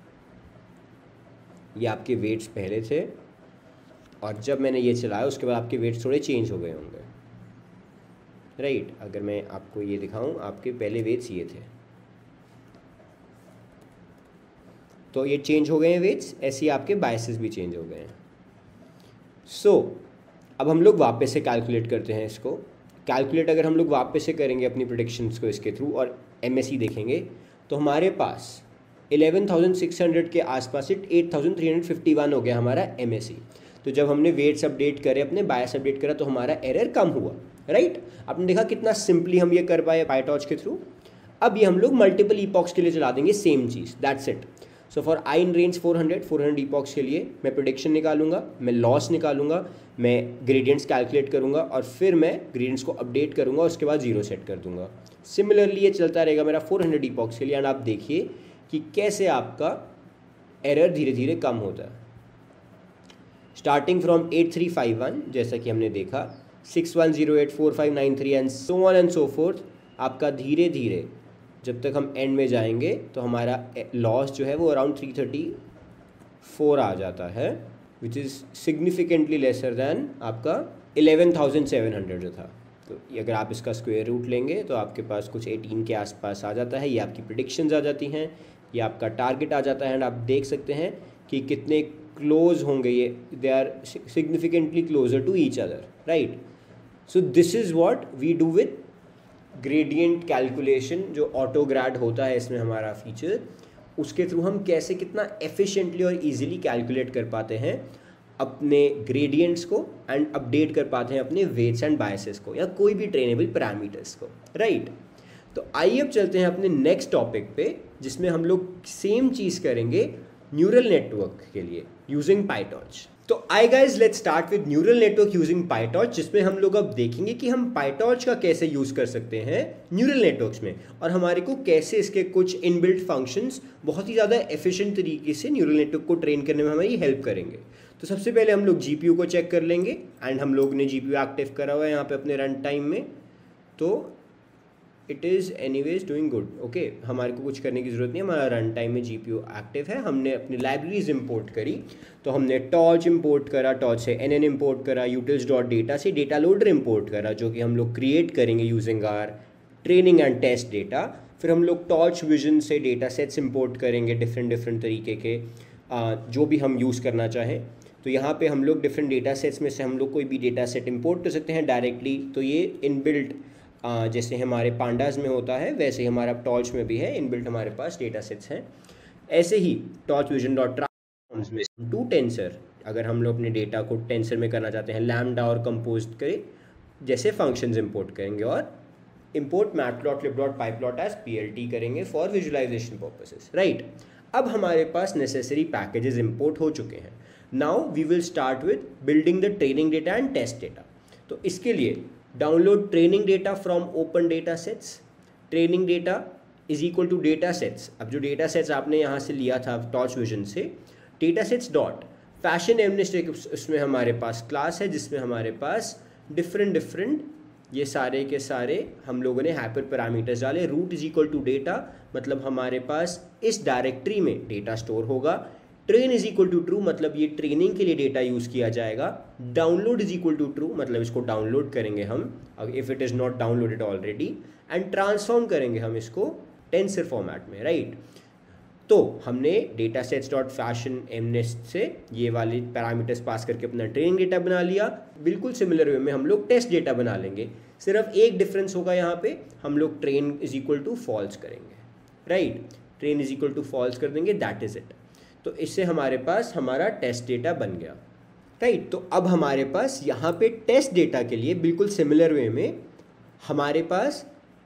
ये आपके वेट्स पहले थे, और जब मैंने ये चलाया उसके बाद आपके वेट्स थोड़े चेंज हो गए होंगे, राइट। अगर मैं आपको ये दिखाऊं, आपके पहले वेट्स ये थे, तो ये चेंज हो गए हैं वेट्स, ऐसे ही आपके बायसेस भी चेंज हो गए हैं। सो so, अब हम लोग वापस से कैलकुलेट करते हैं इसको। कैलकुलेट अगर हम लोग वापस से करेंगे अपनी प्रेडिक्शंस को इसके थ्रू और एमएसई देखेंगे, तो हमारे पास इलेवन थाउजेंड सिक्स हंड्रेड के आसपास से eight thousand three hundred fifty one हो गया हमारा एमएसई। तो जब हमने वेट्स अपडेट करे, अपने बायस अपडेट करा, तो हमारा एरर कम हुआ, राइट। आपने देखा कितना सिंपली हम ये कर पाए पाइटॉर्च के थ्रू। अब ये हम लोग मल्टीपल ईपॉक्स के लिए चला देंगे सेम चीज़, that's it. So for I in range four hundred four hundred epochs के लिए मैं प्रेडिक्शन निकालूंगा, मैं लॉस निकालूंगा, मैं ग्रेडियंट्स कैलकुलेट करूंगा और फिर मैं ग्रेडियंट्स को अपडेट करूंगा, उसके बाद जीरो सेट कर दूंगा। सिमिलरली ये चलता रहेगा मेरा फोर हंड्रेड ईपॉक्स के लिए, एंड आप देखिए कि कैसे आपका एरर धीरे धीरे कम होता है। Starting from eight three five one, जैसा कि हमने देखा, six one zero eight four five nine three and so on and so forth, आपका धीरे धीरे जब तक हम एंड में जाएंगे तो हमारा लॉस जो है वो अराउंड थ्री थर्टी फोर आ जाता है, which is significantly lesser than आपका इलेवन थाउजेंड सेवन हंड्रेड जो था। तो अगर आप इसका स्क्वायर रूट लेंगे तो आपके पास कुछ एटीन के आसपास आ जाता है। ये आपकी प्रिडिक्शंस आ जाती हैं, ये आपका टारगेट आ जाता है एंड आप देख सकते हैं कि कितने क्लोज होंगे ये, they are significantly closer to each other, right. So this is what we do with gradient calculation, जो ऑटो ग्रैड होता है इसमें हमारा फीचर, उसके थ्रू हम कैसे कितना एफिशिएंटली और इजीली कैलकुलेट कर पाते हैं अपने ग्रेडियंट्स को एंड अपडेट कर पाते हैं अपने वेट्स एंड बायसेस को या कोई भी ट्रेनेबल पैरामीटर्स को, राइट। तो आइए अब चलते हैं अपने नेक्स्ट टॉपिक पे, जिसमें हम लोग सेम चीज़ करेंगे न्यूरल नेटवर्क के लिए यूजिंग पाइटॉर्च। तो hi guys let's start with neural network using PyTorch, जिसमें हम लोग अब देखेंगे कि हम पाइटॉर्च का कैसे यूज़ कर सकते हैं न्यूरल नेटवर्क्स में और हमारे को कैसे इसके कुछ इनबिल्ट फंक्शंस बहुत ही ज़्यादा एफिशिएंट तरीके से न्यूरल नेटवर्क को ट्रेन करने में हमारी हेल्प करेंगे। तो सबसे पहले हम लोग जीपीयू को चेक कर लेंगे एंड हम लोग ने जीपीयू एक्टिव करा हुआ है यहाँ पे अपने रन टाइम में, तो it is anyways doing good, okay. हमारे को कुछ करने की ज़रूरत नहीं, हमारा रन टाइम में जीपीयू एक्टिव है। हमने अपनी लाइब्रेरीज इंपोर्ट करी, तो हमने टॉर्च इंपोर्ट करा, टॉर्च से एन एन इंपोर्ट करा, यूटिल्स डॉट डेटा से डेटा लोडर इंपोर्ट करा, जो कि हम लोग क्रिएट करेंगे using our training and test data. फिर हम लोग टॉर्च विजन से डेटा सेट्स इंपोर्ट करेंगे डिफरेंट डिफरेंट तरीके के, आ, जो भी हम यूज़ करना चाहें। तो यहाँ पे हम लोग डिफरेंट डेटा सेट्स में से हम लोग कोई भी डेटा सेट इंपोर्ट कर सकते हैं डायरेक्टली। तो ये इनबिल्ट Uh, जैसे हमारे पांडास में होता है वैसे ही हमारा टॉर्च में भी है, इनबिल्ट हमारे पास डेटा सेट्स हैं। ऐसे ही टॉर्च विजन डॉट ट्रांसफॉर्म्स में टू टेंसर, अगर हम लोग अपने डेटा को टेंसर में करना चाहते हैं, लैम्डा और कंपोज करें जैसे फंक्शंस इंपोर्ट करेंगे और import mat plot lib dot pyplot as PLT करेंगे फॉर विजुअलाइजेशन पर्पसेस, राइट। अब हमारे पास नेसेसरी पैकेजेस इंपोर्ट हो चुके हैं। Now we will start with building the training data and test data. तो इसके लिए download training data from open data sets. Training data is equal to data sets. अब जो डेटा सेट्स आपने यहाँ से लिया था टॉर्च विजन से, डेटा सेट्स डॉट फैशन एमनेस्ट, एक उसमें हमारे पास क्लास है जिसमें हमारे पास डिफरेंट डिफरेंट ये सारे के सारे हम लोगों ने हाइपर पैरामीटर्स डाले। Root is equal to data, मतलब हमारे पास इस डायरेक्टरी में डेटा स्टोर होगा। Train is equal to true, मतलब ये ट्रेनिंग के लिए डेटा यूज़ किया जाएगा। Download is equal to true, मतलब इसको डाउनलोड करेंगे हम if it is not downloaded already, and transform करेंगे हम इसको टेंसर फॉर्मेट में, राइट। तो हमने data sets dot fashion MNIST से ये वाले पैरामीटर्स पास करके अपना ट्रेनिंग डेटा बना लिया। बिल्कुल सिमिलर वे में हम लोग टेस्ट डेटा बना लेंगे, सिर्फ एक डिफरेंस होगा यहाँ पे, हम लोग train is equal to false करेंगे, right. Train is equal to false कर देंगे, दैट इज़ इट। तो इससे हमारे पास हमारा टेस्ट डेटा बन गया, राइट। तो अब हमारे पास यहाँ पे टेस्ट डेटा के लिए बिल्कुल सिमिलर वे में हमारे पास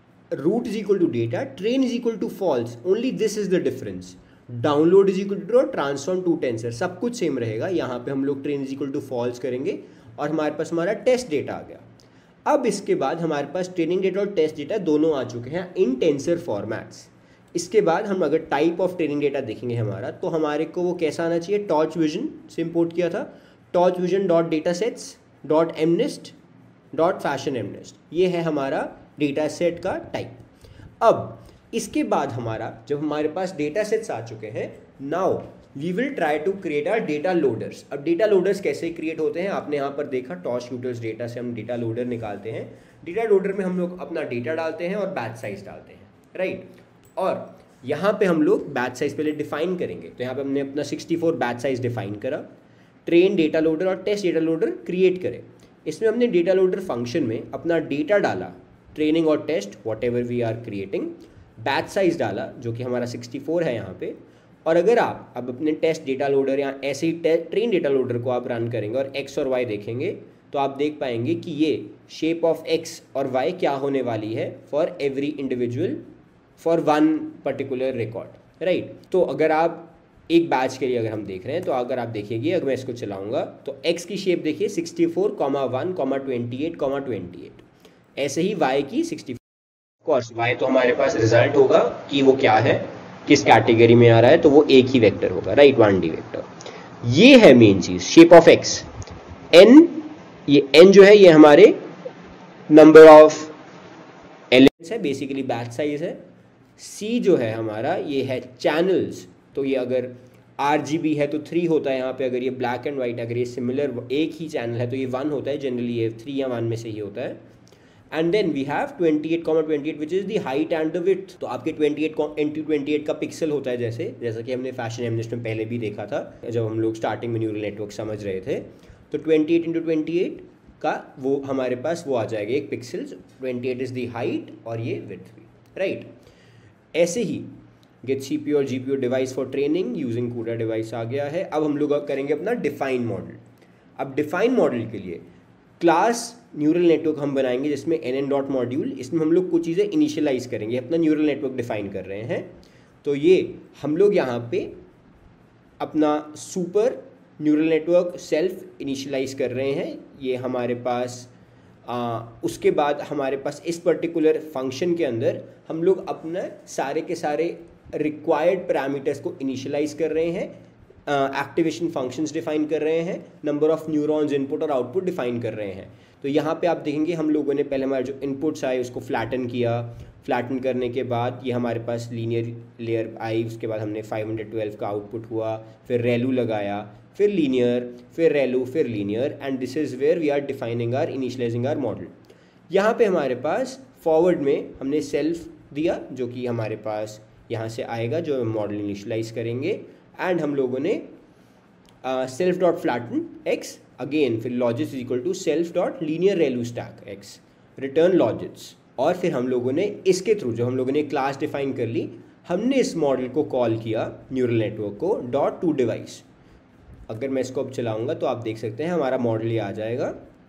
root is equal to data, train is equal to false, only this is the difference. Download is equal to transform to tensor, सब कुछ सेम रहेगा। यहाँ पे हम लोग train is equal to false करेंगे और हमारे पास हमारा टेस्ट डेटा आ गया। अब इसके बाद हमारे पास ट्रेनिंग डेटा और टेस्ट डेटा दोनों आ चुके हैं इन टेंसर फॉर्मेट्स। इसके बाद हम अगर टाइप ऑफ ट्रेनिंग डेटा देखेंगे हमारा, तो हमारे को वो कैसा आना चाहिए, टॉर्च विजन से इंपोर्ट किया था, torch vision dot data sets dot MNIST dot fashion MNIST, ये है हमारा डेटा सेट का टाइप। अब इसके बाद हमारा जब हमारे पास डेटा सेट्स आ चुके हैं, now we will try to create our data loaders. अब डेटा लोडर्स कैसे क्रिएट होते हैं, आपने यहाँ पर देखा टॉर्च यूटिल्स डेटा से हम डेटा लोडर निकालते हैं। डेटा लोडर में हम लोग अपना डेटा डालते हैं और बैच साइज डालते हैं, राइट। और यहाँ पे हम लोग बैच साइज पहले डिफाइन करेंगे। तो यहाँ पे हमने अपना sixty four batch size define करा, ट्रेन डेटा लोडर और टेस्ट डेटा लोडर क्रिएट करें। इसमें हमने डेटा लोडर फंक्शन में अपना डेटा डाला, ट्रेनिंग और test whatever we are creating, batch size डाला जो कि हमारा सिक्सटी फोर है यहाँ पे। और अगर आप अब अपने टेस्ट डेटा लोडर या ऐसे ही ट्रेन डेटा लोडर को आप रन करेंगे और एक्स और वाई देखेंगे, तो आप देख पाएंगे कि ये शेप ऑफ एक्स और वाई क्या होने वाली है for every individual for one particular record, right. तो अगर आप एक बैच के लिए अगर हम देख रहे हैं, तो अगर आप देखिएगा, अगर मैं इसको चलाऊंगा तो x की शेप देखिए sixty four, one, twenty eight, twenty eight, ऐसे ही y की sixty four. Of course y तो हमारे पास रिजल्ट होगा कि वो क्या है, किस कैटेगरी में आ रहा है, तो वो एक ही वेक्टर होगा, राइट, वन डी वेक्टर। ये है मेन चीज, शेप ऑफ x। n, ये n जो है ये हमारे नंबर ऑफ एलिमेंट्स है, बेसिकली बैच साइज है। सी जो है हमारा ये है चैनल्स, तो ये अगर आर जी बी है तो थ्री होता है यहाँ पे, अगर ये ब्लैक एंड वाइट अगर ये सिमिलर एक ही चैनल है तो ये वन होता है, जनरली ये थ्री या वन में से ही होता है। And then we have twenty eight comma twenty eight which is the height and the width. तो आपके twenty eight into twenty eight का पिक्सल होता है, जैसे जैसा कि हमने फैशन एमनेस्ट में पहले भी देखा था जब हम लोग स्टार्टिंग में न्यूरल नेटवर्क समझ रहे थे। तो twenty eight into twenty eight का वो हमारे पास वो आ जाएगा एक pixels, twenty eight is the height और ये विड्थ भी, राइट। ऐसे ही गेट सी पी यू और G P U device for training using CUDA device आ गया है। अब हम लोग करेंगे अपना डिफाइन मॉडल। अब डिफाइन मॉडल के लिए क्लास न्यूरल नेटवर्क हम बनाएंगे जिसमें एन एन डॉट मॉड्यूल, इसमें हम लोग कुछ चीज़ें इनिशियलाइज करेंगे, अपना न्यूरल नेटवर्क डिफाइन कर रहे हैं। तो ये हम लोग यहाँ पे अपना super neural network self initialize कर रहे हैं। ये हमारे पास आ, उसके बाद हमारे पास इस पर्टिकुलर फंक्शन के अंदर हम लोग अपना सारे के सारे रिक्वायर्ड पैरामीटर्स को इनिशियलाइज कर रहे हैं, एक्टिवेशन फंक्शंस डिफाइन कर रहे हैं, नंबर ऑफ न्यूरॉन्स इनपुट और आउटपुट डिफाइन कर रहे हैं। तो यहाँ पे आप देखेंगे हम लोगों ने पहले हमारे जो इनपुट्स आए उसको फ्लैटन किया, फ्लैटन करने के बाद ये हमारे पास लीनियर लेयर आई, उसके बाद हमने फाइव ट्वेल्व का आउटपुट हुआ, फिर रेलू लगाया, फिर लीनियर, फिर रेलू, फिर linear, and this is where we are defining or initializing our model. यहाँ पे हमारे पास फॉरवर्ड में हमने सेल्फ दिया जो कि हमारे पास यहाँ से आएगा जो मॉडल इनिशियलाइज करेंगे, एंड हम लोगों ने self dot flatten x again, फिर logits is equal to self dot linear relu stack x return logits, और फिर हम लोगों ने इसके थ्रू जो हम लोगों ने क्लास डिफाइन कर ली, हमने इस मॉडल को कॉल किया न्यूरल नेटवर्क को डॉट टू डिवाइस। अगर मैं इसको अब चलाऊंगा तो आप देख सकते हैं हमारा मॉडल ये आ जाएगा।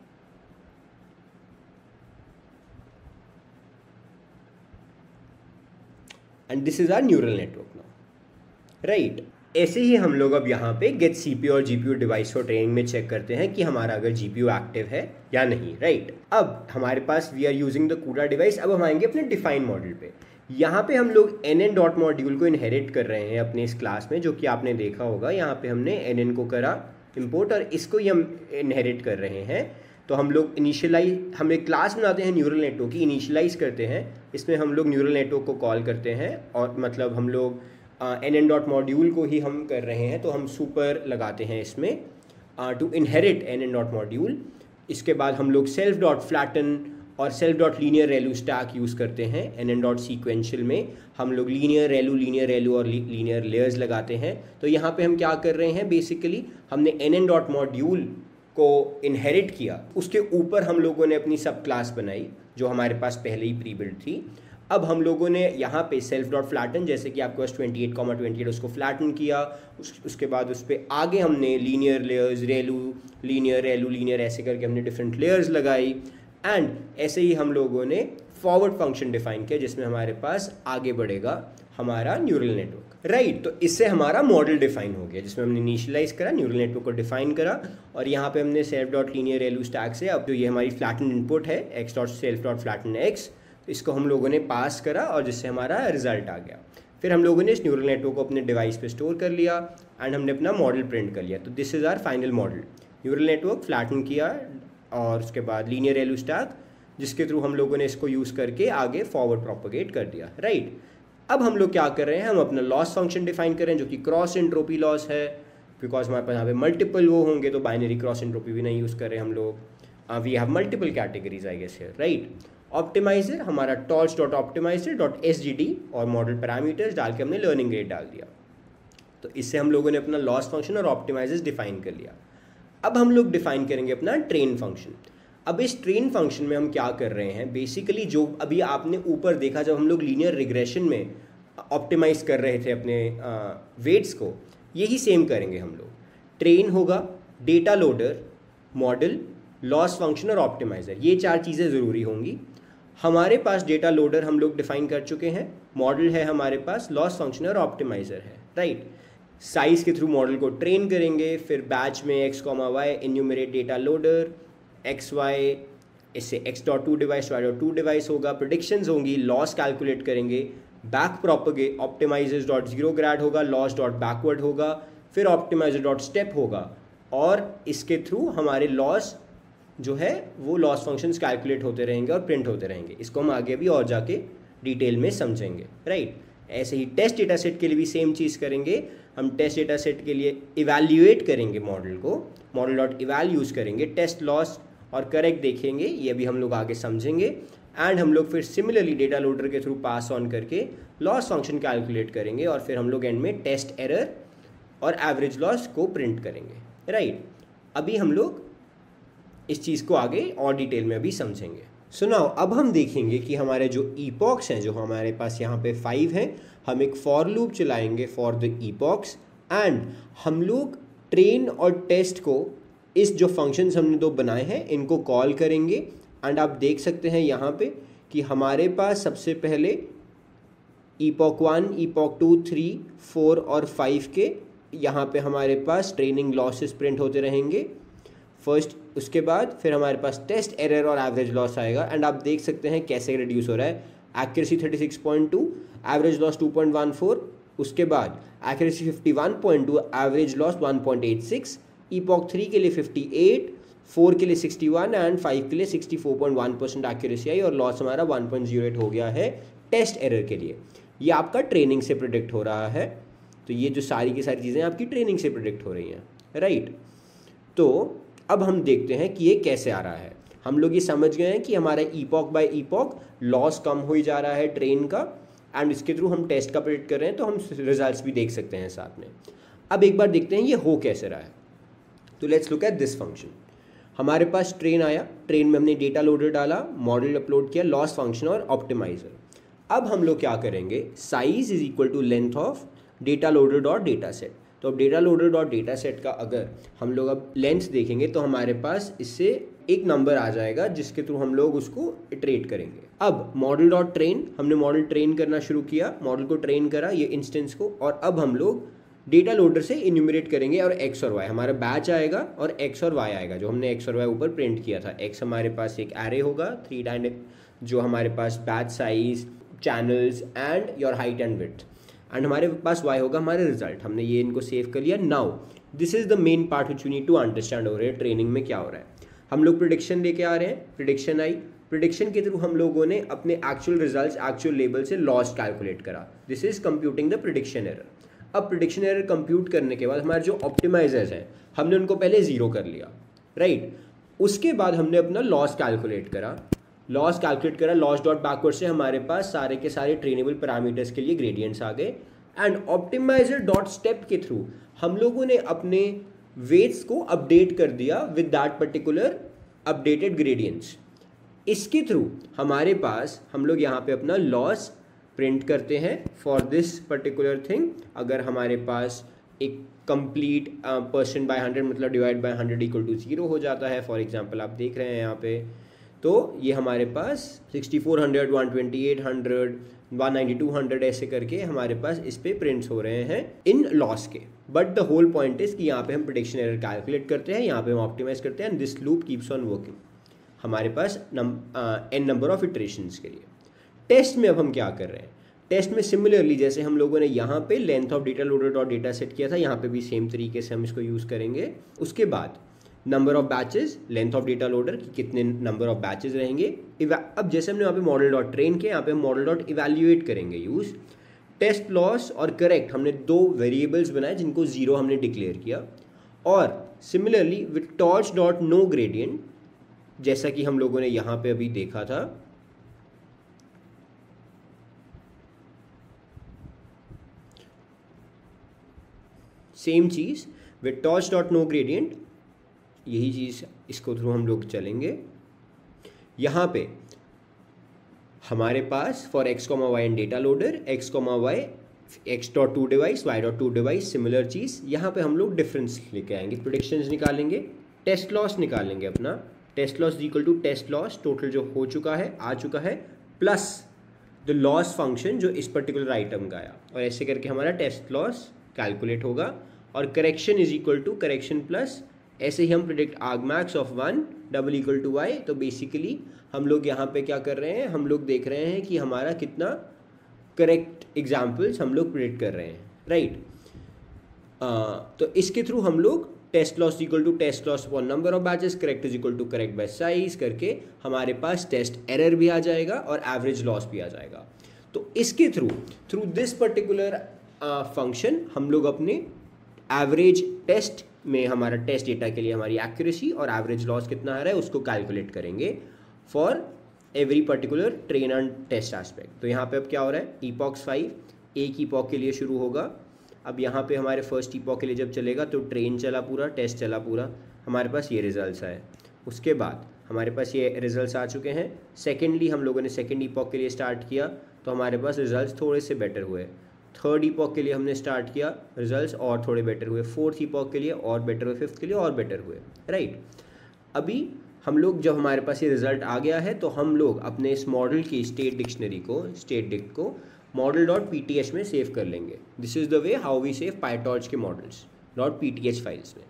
And this is our neural network now, right. ऐसे ही हम लोग अब यहाँ पे गेट सीपीयू और जीपीयू डिवाइस फॉर ट्रेनिंग में चेक करते हैं कि हमारा अगर जीपीयू एक्टिव है या नहीं, राइट। अब हमारे पास we are using the CUDA device. अब हम आएंगे अपने डिफाइन मॉडल पे। यहाँ पे हम लोग एन एन डॉट मॉड्यूल को इनहेरिट कर रहे हैं अपने इस क्लास में, जो कि आपने देखा होगा। यहाँ पे हमने एन एन को करा इम्पोर्ट और इसको ही हम इनहेरिट कर रहे हैं। तो हम लोग इनिशियलाइज हम एक क्लास बनाते हैं न्यूरल नेटवर्क की, इनिशियलाइज करते हैं, इसमें हम लोग न्यूरल नेटवर्क को कॉल करते हैं, और मतलब हम लोग एन एन डॉट मॉड्यूल को ही हम कर रहे हैं तो हम सुपर लगाते हैं इसमें to inherit N N dot module. इसके बाद हम लोग सेल्फ डॉट फ्लैटन और self dot linear relu stack use करते हैं। एन एन डॉट सीक्वेंशियल में हम लोग लीनियर रेलू लीनियर रेलू और लीनियर लेयर्स लगाते हैं। तो यहाँ पे हम क्या कर रहे हैं, बेसिकली हमने एन एन डॉट मॉड्यूल को इनहेरिट किया, उसके ऊपर हम लोगों ने अपनी सब क्लास बनाई जो हमारे पास पहले ही प्री बिल्ड थी। अब हम लोगों ने यहाँ पे सेल्फ डॉट फ्लैटन, जैसे कि आपके पास twenty eight comma twenty eight उसको फ्लैटन किया, उस, उसके बाद उस पर आगे हमने linear layers, relu linear relu linear ऐसे करके हमने डिफरेंट लेयर्स लगाई। एंड ऐसे ही हम लोगों ने फॉरवर्ड फंक्शन डिफाइन किया जिसमें हमारे पास आगे बढ़ेगा हमारा न्यूरल नेटवर्क, राइट। तो इससे हमारा मॉडल डिफाइन हो गया जिसमें हमने इनिशियलाइज करा, न्यूरल नेटवर्क को डिफाइन करा, और यहाँ पे हमने self dot linear relu stack से अब जो ये हमारी फ्लैटन इनपुट है x dot self dot flatten x, इसको हम लोगों ने पास करा और जिससे हमारा रिजल्ट आ गया। फिर हम लोगों ने इस न्यूरल नेटवर्क को अपने डिवाइस पे स्टोर कर लिया एंड हमने अपना मॉडल प्रिंट कर लिया। तो this is our final model. Neural network flatten किया और उसके बाद लीनियर रेलू स्टैक, जिसके थ्रू हम लोगों ने इसको यूज़ करके आगे फॉरवर्ड प्रोपोगेट कर दिया, राइट। अब हम लोग क्या कर रहे हैं, हम अपना लॉस फंक्शन डिफाइन कर रहे हैं जो कि क्रॉस एंट्रोपी लॉस है, बिकॉज हमारे पास यहाँ पे मल्टीपल वो होंगे तो बाइनरी क्रॉस एंट्रोपी भी नहीं यूज़ कर रहे हम लोग। We have multiple categories I guess here, right. Optimizer हमारा torch dot optimizer dot S G D और मॉडल पैरामीटर्स डाल के हमने लर्निंग रेट डाल दिया। तो इससे हम लोगों ने अपना लॉस फंक्शन और ऑप्टिमाइजर्स डिफाइन कर लिया। अब हम लोग डिफाइन करेंगे अपना ट्रेन फंक्शन। अब इस ट्रेन फंक्शन में हम क्या कर रहे हैं, बेसिकली जो अभी आपने ऊपर देखा जब हम लोग लीनियर रिग्रेशन में ऑप्टिमाइज कर रहे थे अपने वेट्स को, यही सेम करेंगे हम लोग। ट्रेन होगा, data loader, model, loss function और ऑप्टिमाइजर, ये चार चीज़ें ज़रूरी होंगी। हमारे पास डेटा लोडर हम लोग डिफाइन कर चुके हैं, मॉडल है हमारे पास, लॉस फंक्शन और ऑप्टिमाइजर है, राइट। साइज के थ्रू मॉडल को ट्रेन करेंगे, फिर बैच में x comma y enumerate data loader, x y, इससे x dot to device Y dot to device होगा, प्रेडिक्शंस होंगी, लॉस कैलकुलेट करेंगे, back propagate optimizers dot zero grad होगा, लॉस डॉट बैकवर्ड होगा, फिर ऑप्टिमाइजर डॉट स्टेप होगा, और इसके थ्रू हमारे लॉस जो है वो लॉस फंक्शंस कैलकुलेट होते रहेंगे और प्रिंट होते रहेंगे। इसको हम आगे भी और जाके डिटेल में समझेंगे, राइट। ऐसे ही टेस्ट डेटा सेट के लिए भी सेम चीज़ करेंगे। हम टेस्ट डेटा सेट के लिए इवैल्यूएट करेंगे मॉडल को, मॉडल डॉट इवैल यूज़ करेंगे, टेस्ट लॉस और करेक्ट देखेंगे, ये भी हम लोग आगे समझेंगे। एंड हम लोग फिर सिमिलरली डेटा लोडर के थ्रू पास ऑन करके लॉस फंक्शन कैलकुलेट करेंगे और फिर हम लोग एंड में टेस्ट एरर और एवरेज लॉस को प्रिंट करेंगे, राइट। अभी हम लोग इस चीज़ को आगे और डिटेल में अभी समझेंगे। सो नाउ अब हम देखेंगे कि हमारे जो ईपॉक्स हैं, जो हमारे पास यहाँ पे फाइव हैं, हम एक फॉर लूप चलाएंगे फॉर द ईपॉक्स एंड हम लोग ट्रेन और टेस्ट को इस जो फंक्शंस हमने दो बनाए हैं इनको कॉल करेंगे। एंड आप देख सकते हैं यहाँ पे कि हमारे पास सबसे पहले epoch one, epoch two, three, four और फाइव के यहाँ पे हमारे पास ट्रेनिंग लॉसेस प्रिंट होते रहेंगे फर्स्ट। उसके बाद फिर हमारे पास टेस्ट एरर और एवरेज लॉस आएगा। एंड आप देख सकते हैं कैसे रिड्यूस हो रहा है। Accuracy thirty six point two, average loss two point one four, उसके बाद accuracy fifty one point two, average loss one point eight six, epoch three के लिए फिफ्टी एट, फोर के लिए सिक्सटी वन एंड फाइव के लिए sixty four point one percent accuracy आई और लॉस हमारा वन पॉइंट जीरो एट हो गया है टेस्ट एरर के लिए। ये आपका ट्रेनिंग से प्रिडिक्ट हो रहा है। तो ये जो सारी की सारी चीज़ें आपकी ट्रेनिंग से प्रिडिक्ट हो रही हैं, राइट। तो अब हम देखते हैं कि ये कैसे आ रहा है। हम लोग ये समझ गए हैं कि हमारा ईपॉक बाय ईपॉक लॉस कम हो जा रहा है ट्रेन का एंड इसके थ्रू हम टेस्ट का प्रिडिक्ट कर रहे हैं, तो हम रिजल्ट्स भी देख सकते हैं साथ में। अब एक बार देखते हैं ये हो कैसे रहा है। तो let's look at this function. हमारे पास ट्रेन आया, ट्रेन में हमने डेटा लोडर डाला, मॉडल अपलोड किया, लॉस फंक्शन और ऑप्टिमाइजर। अब हम लोग क्या करेंगे, size is equal to length of data loader dot data set. तो अब data loader dot data set का अगर हम लोग अब लेंथ देखेंगे तो हमारे पास इससे एक नंबर आ जाएगा जिसके थ्रू हम लोग उसको इटरेट करेंगे। अब मॉडल डॉट ट्रेन, हमने मॉडल ट्रेन करना शुरू किया, मॉडल को ट्रेन करा ये इंस्टेंस को, और अब हम लोग डेटा लोडर से इन्यूमरेट करेंगे और एक्स और वाई हमारा बैच आएगा और एक्स और वाई आएगा जो हमने एक्स और वाई ऊपर प्रिंट किया था। एक्स हमारे पास एक एरे होगा थ्री डायने जो हमारे पास batch size, channels and your height and width, and हमारे पास वाई होगा हमारे रिजल्ट। हमने ये इनको सेव कर लिया। Now this is the main part which you need to understand हो रहे हैं ट्रेनिंग में क्या हो रहा है। हम लोग प्रिडिक्शन लेके आ रहे हैं, प्रिडिक्शन आई, प्रिडिक्शन के थ्रू हम लोगों ने अपने एक्चुअल रिजल्ट्स एक्चुअल लेवल से लॉस कैलकुलेट करा। This is computing the prediction error. अब प्रिडिक्शन एरर कंप्यूट करने के बाद हमारे जो ऑप्टिमाइजर्स हैं हमने उनको पहले जीरो कर लिया, राइट। उसके बाद हमने अपना लॉस कैलकुलेट करा, लॉस कैलकुलेट करा, लॉस डॉट बैकवर्ड से हमारे पास सारे के सारे ट्रेनेबल पैरामीटर्स के लिए ग्रेडियंट्स आ गए। एंड ऑप्टिमाइजर डॉट स्टेप के थ्रू हम लोगों ने अपने वेट्स को अपडेट कर दिया with that particular updated gradients. इसके थ्रू हमारे पास हम लोग यहाँ पे अपना लॉस प्रिंट करते हैं फॉर दिस पर्टिकुलर थिंग। अगर हमारे पास एक कंप्लीट परसेंट बाय हंड्रेड मतलब divide by hundred equal to zero हो जाता है, फॉर एग्जांपल आप देख रहे हैं यहाँ पे, तो ये हमारे पास sixty four hundred, one twenty eight hundred, one ninety two hundred ऐसे करके हमारे पास इस पे प्रिंट्स हो रहे हैं इन लॉस के। But the whole point is कि यहाँ पे हम प्रेडिक्शन एरर कैलकुलेट करते हैं, यहाँ पे हम ऑप्टिमाइज करते हैं and this loop keeps on working हमारे पास एन नंबर ऑफ इटरेशंस के लिए। टेस्ट में अब हम क्या कर रहे हैं, टेस्ट में सिमिलरली जैसे हम लोगों ने यहाँ पे length of data loader dot data set किया था, यहाँ पे भी सेम तरीके से हम इसको यूज़ करेंगे। उसके बाद number of batches, length of data loader कि कितने नंबर ऑफ बैचेस रहेंगे। अब जैसे हमने यहाँ पे मॉडल डॉट ट्रेन किया, यहाँ पे हम मॉडल डॉट इवैल्यूएट करेंगे यूज़। टेस्ट लॉस और करेक्ट हमने दो वेरिएबल्स बनाए जिनको जीरो हमने डिक्लेयर किया। और similarly with torch dot no gradient, जैसा कि हम लोगों ने यहाँ पे अभी देखा था, सेम चीज़ with torch dot no gradient, यही चीज़ इसको थ्रू हम लोग चलेंगे। यहाँ पे हमारे पास for x comma y and data loader, x comma y, x dot to device, Y dot to device, similar चीज़। यहाँ पे हम लोग डिफरेंस लेके आएंगे, प्रेडिक्शंस निकालेंगे, टेस्ट लॉस निकालेंगे अपना। Test loss equal to test loss total जो हो चुका है, आ चुका है, प्लस द लॉस फंक्शन जो इस पर्टिकुलर आइटम का आया, और ऐसे करके हमारा टेस्ट लॉस कैलकुलेट होगा। और correction is equal to correction plus, ऐसे ही हम predict argmax of one double equal to y. तो बेसिकली हम लोग यहाँ पे क्या कर रहे हैं, हम लोग देख रहे हैं कि हमारा कितना करेक्ट एग्जाम्पल्स हम लोग प्रिडिक्ट कर रहे हैं, राइट। तो इसके थ्रू हम लोग test loss equal to test loss upon number of batches, correct is equal to correct by size करके हमारे पास टेस्ट एरर भी आ जाएगा और एवरेज लॉस भी आ जाएगा। तो इसके through through this particular function हम लोग अपने एवरेज टेस्ट में हमारा टेस्ट डेटा के लिए हमारी एक्यूरेसी और एवरेज लॉस कितना आ रहा है उसको कैलकुलेट करेंगे for every particular train and test aspect. तो यहाँ पे अब क्या हो रहा है, ईपॉक्स फाइव एक ईपॉक के लिए शुरू होगा। अब यहाँ पे हमारे फर्स्ट ईपॉक के लिए जब चलेगा तो ट्रेन चला पूरा, टेस्ट चला पूरा, हमारे पास ये रिजल्ट्स आए। उसके बाद हमारे पास ये रिजल्ट्स आ चुके हैं। सेकेंडली हम लोगों ने सेकेंड ईपॉक के लिए स्टार्ट किया तो हमारे पास रिजल्ट्स थोड़े से बेटर हुए। थर्ड ईपॉक के लिए हमने स्टार्ट किया, रिजल्ट्स और थोड़े बेटर हुए। फोर्थ ईपॉक के लिए और बेटर हुए, फिफ्थ के लिए और बेटर हुए, राइट। अभी हम लोग जब हमारे पास ये रिजल्ट आ गया है तो हम लोग अपने इस मॉडल की स्टेट डिक्शनरी को स्टेट डिक को model dot P T H में सेव कर लेंगे। This is the way how we save PyTorch के models dot P T H files में।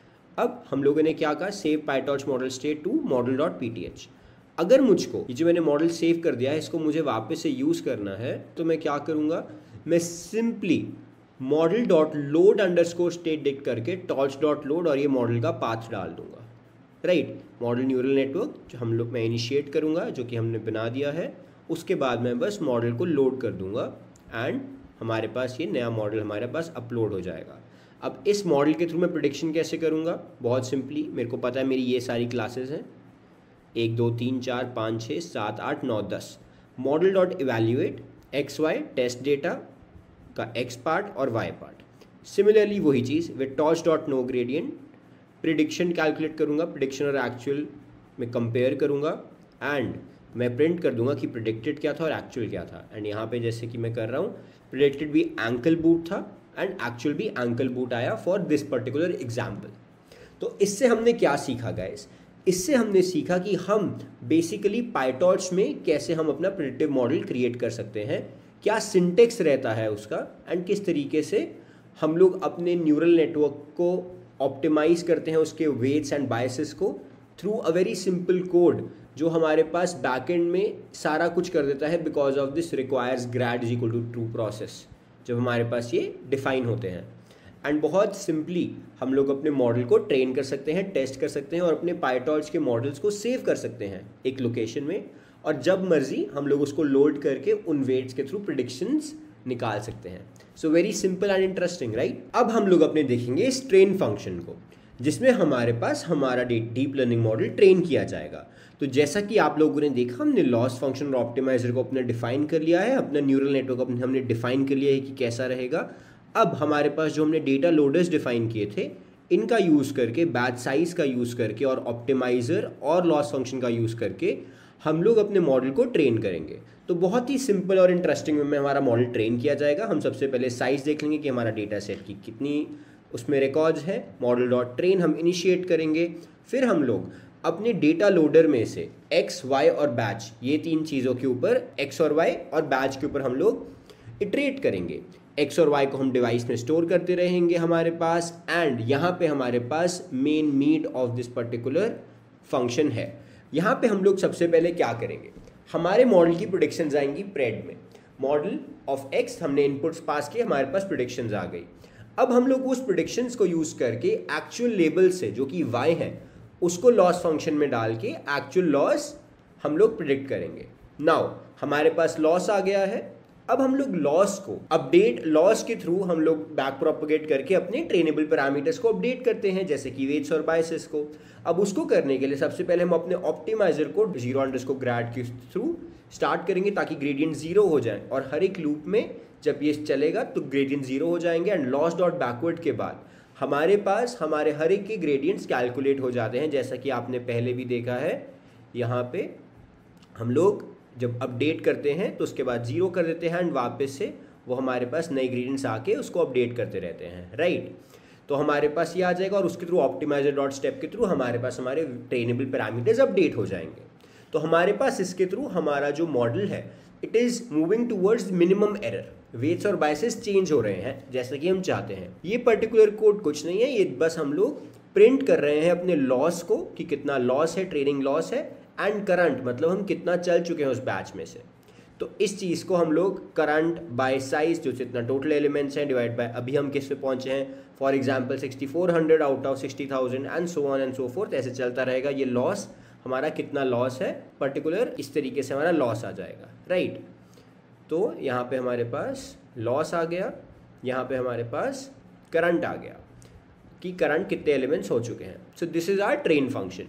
अब हम लोगों ने क्या कहा, save PyTorch model state to model dot P T H. अगर मुझको ये जो मैंने मॉडल सेव कर दिया है इसको मुझे वापस से यूज़ करना है तो मैं क्या करूँगा, मैं simply model dot load underscore state dict करके टॉर्च डॉट लोड और ये मॉडल का पाथ डाल दूंगा, राइट। मॉडल न्यूरल नेटवर्क जो हम लोग मैं इनिशिएट करूँगा जो कि हमने बना दिया है, उसके बाद मैं बस मॉडल को लोड कर दूंगा एंड हमारे पास ये नया मॉडल हमारे पास अपलोड हो जाएगा। अब इस मॉडल के थ्रू मैं प्रेडिक्शन कैसे करूँगा, बहुत सिंपली मेरे को पता है मेरी ये सारी क्लासेस हैं, एक दो तीन चार पाँच छः सात आठ नौ दस। Model dot evaluate X Y test data का एक्स पार्ट और वाई पार्ट। सिमिलरली वही चीज़ with torch dot no gradient prediction calculate करूँगा, प्रिडिक्शन और एक्चुअल में कंपेयर करूँगा एंड मैं प्रिंट कर दूंगा कि प्रिडिक्टेड क्या था और एक्चुअल क्या था। एंड यहाँ पे जैसे कि मैं कर रहा हूँ, प्रिडिक्टेड भी एंकल बूट था एंड एक्चुअल भी एंकल बूट आया फॉर दिस पर्टिकुलर एग्जाम्पल। तो इससे हमने क्या सीखा गाइस, इससे हमने सीखा कि हम बेसिकली पाइटॉर्च में कैसे हम अपना प्रिडिक्टिव मॉडल क्रिएट कर सकते हैं, क्या सिंटेक्स रहता है उसका एंड किस तरीके से हम लोग अपने न्यूरल नेटवर्क को ऑप्टिमाइज करते हैं उसके वेट्स एंड बायसेस को through a very simple code जो हमारे पास बैकएंड में सारा कुछ कर देता है। Because of this requires grad is equal to true process जब हमारे पास ये डिफाइन होते हैं। एंड बहुत सिंपली हम लोग अपने मॉडल को ट्रेन कर सकते हैं, टेस्ट कर सकते हैं और अपने पाइटॉर्च के मॉडल्स को सेव कर सकते हैं एक लोकेशन में, और जब मर्जी हम लोग उसको लोड करके उन वेट्स के थ्रू प्रेडिक्शंस निकाल सकते हैं। So very simple and interesting, right. अब हम लोग अपने देखेंगे इस ट्रेन फंक्शन को जिसमें हमारे पास हमारा डीप लर्निंग मॉडल ट्रेन किया जाएगा। तो जैसा कि आप लोगों ने देखा, हमने लॉस फंक्शन और ऑप्टिमाइजर को अपने डिफाइन कर लिया है, अपना न्यूरल नेटवर्क अपने हमने डिफाइन कर लिया है कि कैसा रहेगा। अब हमारे पास जो हमने डेटा लोडर्स डिफाइन किए थे इनका यूज़ करके, बैच साइज का यूज़ करके और ऑप्टिमाइजर और लॉस फंक्शन का यूज़ करके हम लोग अपने मॉडल को ट्रेन करेंगे। तो बहुत ही सिंपल और इंटरेस्टिंग वे में हमारा मॉडल ट्रेन किया जाएगा। हम सबसे पहले साइज देख लेंगे कि हमारा डेटा सेट की कितनी उसमें रिकॉर्ड्स है। मॉडल डॉट ट्रेन हम इनिशिएट करेंगे, फिर हम लोग अपने डेटा लोडर में से एक्स वाई और बैच, ये तीन चीज़ों के ऊपर एक्स और वाई और बैच के ऊपर हम लोग इटरेट करेंगे। एक्स और वाई को हम डिवाइस में स्टोर करते रहेंगे हमारे पास, एंड यहाँ पे हमारे पास main meat of this particular function है। यहाँ पे हम लोग सबसे पहले क्या करेंगे, हमारे मॉडल की प्रेडिक्शंस आएंगी प्रेड में। मॉडल ऑफ एक्स हमने इनपुट्स पास किए, हमारे पास प्रेडिक्शंस आ गई। अब हम लोग उस प्रेडिक्शंस को यूज़ करके एक्चुअल लेबल से जो कि वाई है उसको लॉस फंक्शन में डाल के एक्चुअल लॉस हम लोग प्रिडिक्ट करेंगे। नाउ हमारे पास लॉस आ गया है। अब हम लोग लॉस को अपडेट, लॉस के थ्रू हम लोग बैक प्रोपोगेट करके अपने ट्रेनेबल पैरामीटर्स को अपडेट करते हैं, जैसे कि वेट्स और बायसेस को। अब उसको करने के लिए सबसे पहले हम अपने ऑप्टिमाइजर को जीरो अंडरस्कोर ग्रेड के थ्रू स्टार्ट करेंगे ताकि ग्रेडियंट जीरो हो जाए, और हर एक लूप में जब ये चलेगा तो ग्रेडियंट जीरो हो जाएंगे। एंड लॉस डॉट बैकवर्ड के बाद हमारे पास हमारे हर एक के ग्रेडियंट्स कैलकुलेट हो जाते हैं, जैसा कि आपने पहले भी देखा है। यहाँ पे हम लोग जब अपडेट करते हैं तो उसके बाद जीरो कर देते हैं एंड वापस से वो हमारे पास नए ग्रेडियंट्स आके उसको अपडेट करते रहते हैं, राइट। तो हमारे पास ये आ जाएगा और उसके थ्रू ऑप्टिमाइजर डॉट स्टेप के थ्रू हमारे पास हमारे ट्रेनेबल पैरामीटर्स अपडेट हो जाएंगे। तो हमारे पास इसके थ्रू हमारा जो मॉडल है it is moving towards minimum error. Weights और बायसेस चेंज हो रहे हैं जैसे कि हम चाहते हैं। ये पर्टिकुलर कोड कुछ नहीं है, ये बस हम लोग प्रिंट कर रहे हैं अपने लॉस को कि कितना लॉस है, ट्रेनिंग लॉस है, एंड करंट मतलब हम कितना चल चुके हैं उस बैच में से। तो इस चीज़ को हम लोग करंट बाय साइज, जो जितना टोटल एलिमेंट्स हैं, डिवाइड बाय अभी हम किस पे पहुंचे हैं, for example sixty four hundred out of sixty thousand and so on and so forth, ऐसे चलता रहेगा। ये लॉस हमारा कितना लॉस है पर्टिकुलर, इस तरीके से हमारा लॉस आ जाएगा, राइट। तो यहाँ पे हमारे पास लॉस आ गया, यहाँ पे हमारे पास करंट आ गया कि करंट कितने एलिमेंट्स हो चुके हैं। So this is our train function,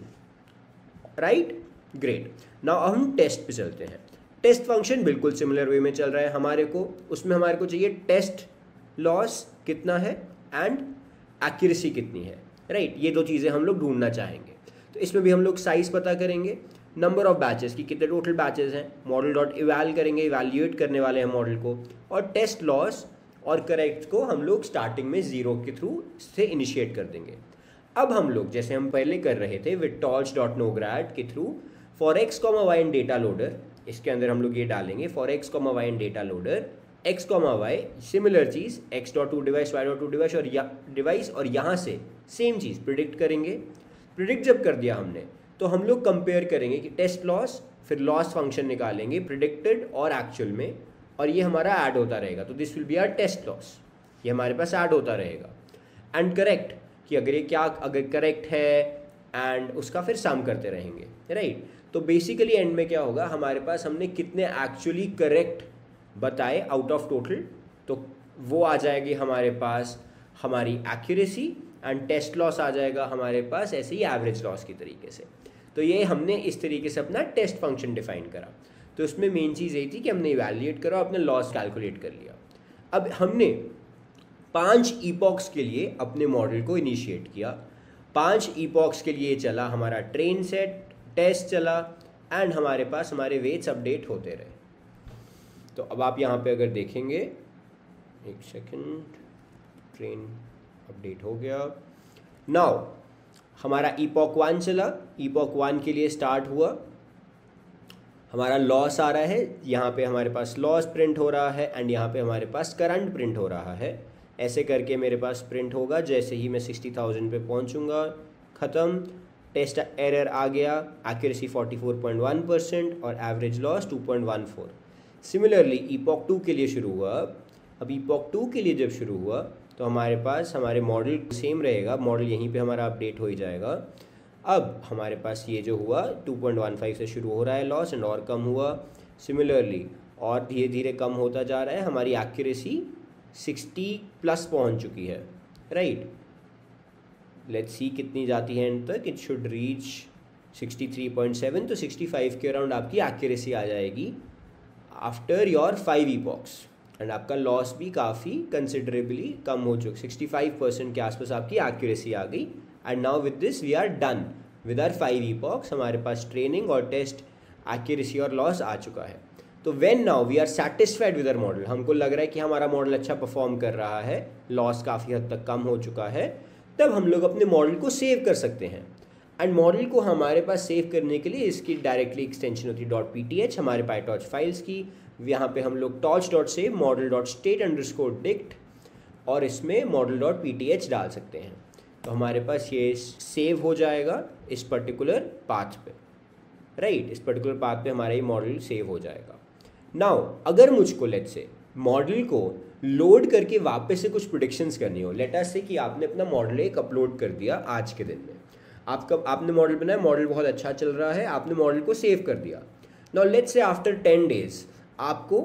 right, great. Now हम टेस्ट पे चलते हैं। टेस्ट फंक्शन बिल्कुल सिमिलर वे में चल रहा है हमारे को, उसमें हमारे को चाहिए टेस्ट लॉस कितना है एंड एक्यूरेसी कितनी है, राइट। ये दो चीज़ें हम लोग ढूंढना चाहेंगे। तो इसमें भी हम लोग साइज पता करेंगे, नंबर ऑफ बैचेस की, कितने टोटल बैचेस हैं, मॉडल डॉट इवैल करेंगे, इवैल्यूएट करने वाले हैं मॉडल को, और टेस्ट लॉस और करेक्ट को हम लोग स्टार्टिंग में जीरो के थ्रू से इनिशिएट कर देंगे। अब हम लोग जैसे हम पहले कर रहे थे with torch dot no grad के through, for x comma Y in data loader, इसके अंदर हम लोग ये डालेंगे for x comma Y in data loader, x comma Y similar चीज़, X dot to device, Y dot to device और या डिवाइस, और यहाँ से सेम चीज़ प्रिडिक्ट करेंगे। प्रिडिक्ट जब कर दिया हमने तो हम लोग कंपेयर करेंगे कि टेस्ट लॉस, फिर लॉस फंक्शन निकालेंगे प्रिडिक्टेड और एक्चुअल में, और ये हमारा ऐड होता रहेगा। तो this will be our test loss, ये हमारे पास ऐड होता रहेगा। एंड करेक्ट कि अगर ये क्या अगर करेक्ट है, एंड उसका फिर सम करते रहेंगे, राइट। तो बेसिकली एंड में क्या होगा, हमारे पास हमने कितने एक्चुअली करेक्ट बताए आउट ऑफ टोटल, तो वो आ जाएगी हमारे पास हमारी एक्यूरेसी, एंड टेस्ट लॉस आ जाएगा हमारे पास ऐसे ही एवरेज लॉस की तरीके से। तो ये हमने इस तरीके से अपना टेस्ट फंक्शन डिफाइन करा। तो उसमें मेन चीज़ यही थी कि हमने इवैल्यूएट करा, अपने लॉस कैलकुलेट कर लिया। अब हमने पांच ईपॉक्स के लिए अपने मॉडल को इनिशिएट किया। पांच ईपॉक्स के लिए चला हमारा ट्रेन सेट, टेस्ट चला, एंड हमारे पास हमारे वेट्स अपडेट होते रहे। तो अब आप यहाँ पे अगर देखेंगे, एक सेकंड, ट्रेन अपडेट हो गया। नाउ हमारा ईपॉक वन चला, ईपॉक वन के लिए स्टार्ट हुआ, हमारा लॉस आ रहा है, यहाँ पे हमारे पास लॉस प्रिंट हो रहा है, एंड यहाँ पे हमारे पास करंट प्रिंट हो रहा है। ऐसे करके मेरे पास प्रिंट होगा। जैसे ही मैं सिक्सटी थाउजेंड पे पहुँचूँगा, ख़त्म, टेस्ट एरर आ गया, accuracy forty four point one percent और average loss two point one four. Similarly epoch two के लिए शुरू हुआ। अब ईपॉक टू के लिए जब शुरू हुआ तो हमारे पास हमारे मॉडल सेम रहेगा, मॉडल यहीं पे हमारा अपडेट हो ही जाएगा। अब हमारे पास ये जो हुआ टू पॉइंट वन फाइव से शुरू हो रहा है लॉस, एंड और कम हुआ सिमिलरली, और धीरे धीरे कम होता जा रहा है। हमारी एक्यूरेसी सिक्सटी प्लस पहुंच चुकी है, राइट। लेट्स सी कितनी जाती है एंड तक, it should reach sixty three point seven, तो सिक्सटी फाइव के अराउंड आपकी एक्यूरेसी आ जाएगी after your five epochs, and आपका लॉस भी काफ़ी कंसिडरेबली कम हो चुका, सिक्सटी फाइव परसेंट के आसपास आपकी एक्यूरेसी आ गई। And now with this we are done with our five epochs, हमारे पास ट्रेनिंग और टेस्ट, एक्यूरेसी और लॉस आ चुका है। तो when now we are satisfied with our model, हमको लग रहा है कि हमारा मॉडल अच्छा परफॉर्म कर रहा है, लॉस काफ़ी हद तक कम हो चुका है, तब हम लोग अपने मॉडल को सेव कर सकते हैं। एंड मॉडल को हमारे पास सेव करने के लिए इसकी डायरेक्टली एक्सटेंशन होती है डॉट पी टी एच हमारे पाइटॉर्च फाइल्स की। यहाँ पे हम लोग torch dot save model dot state underscore dict, और इसमें model dot P T H डाल सकते हैं। तो हमारे पास ये सेव हो जाएगा इस पर्टिकुलर पाथ पे, राइट। इस पर्टिकुलर पाथ पे हमारा ये मॉडल सेव हो जाएगा। नाउ अगर मुझको लेट से मॉडल को लोड करके वापस से कुछ प्रेडिक्शंस करनी हो, लेट अस से कि आपने अपना मॉडल एक अपलोड कर दिया आज के दिन में, आपका आपने मॉडल बनाया, मॉडल बहुत अच्छा चल रहा है, आपने मॉडल को सेव कर दिया। Now let say after ten days आपको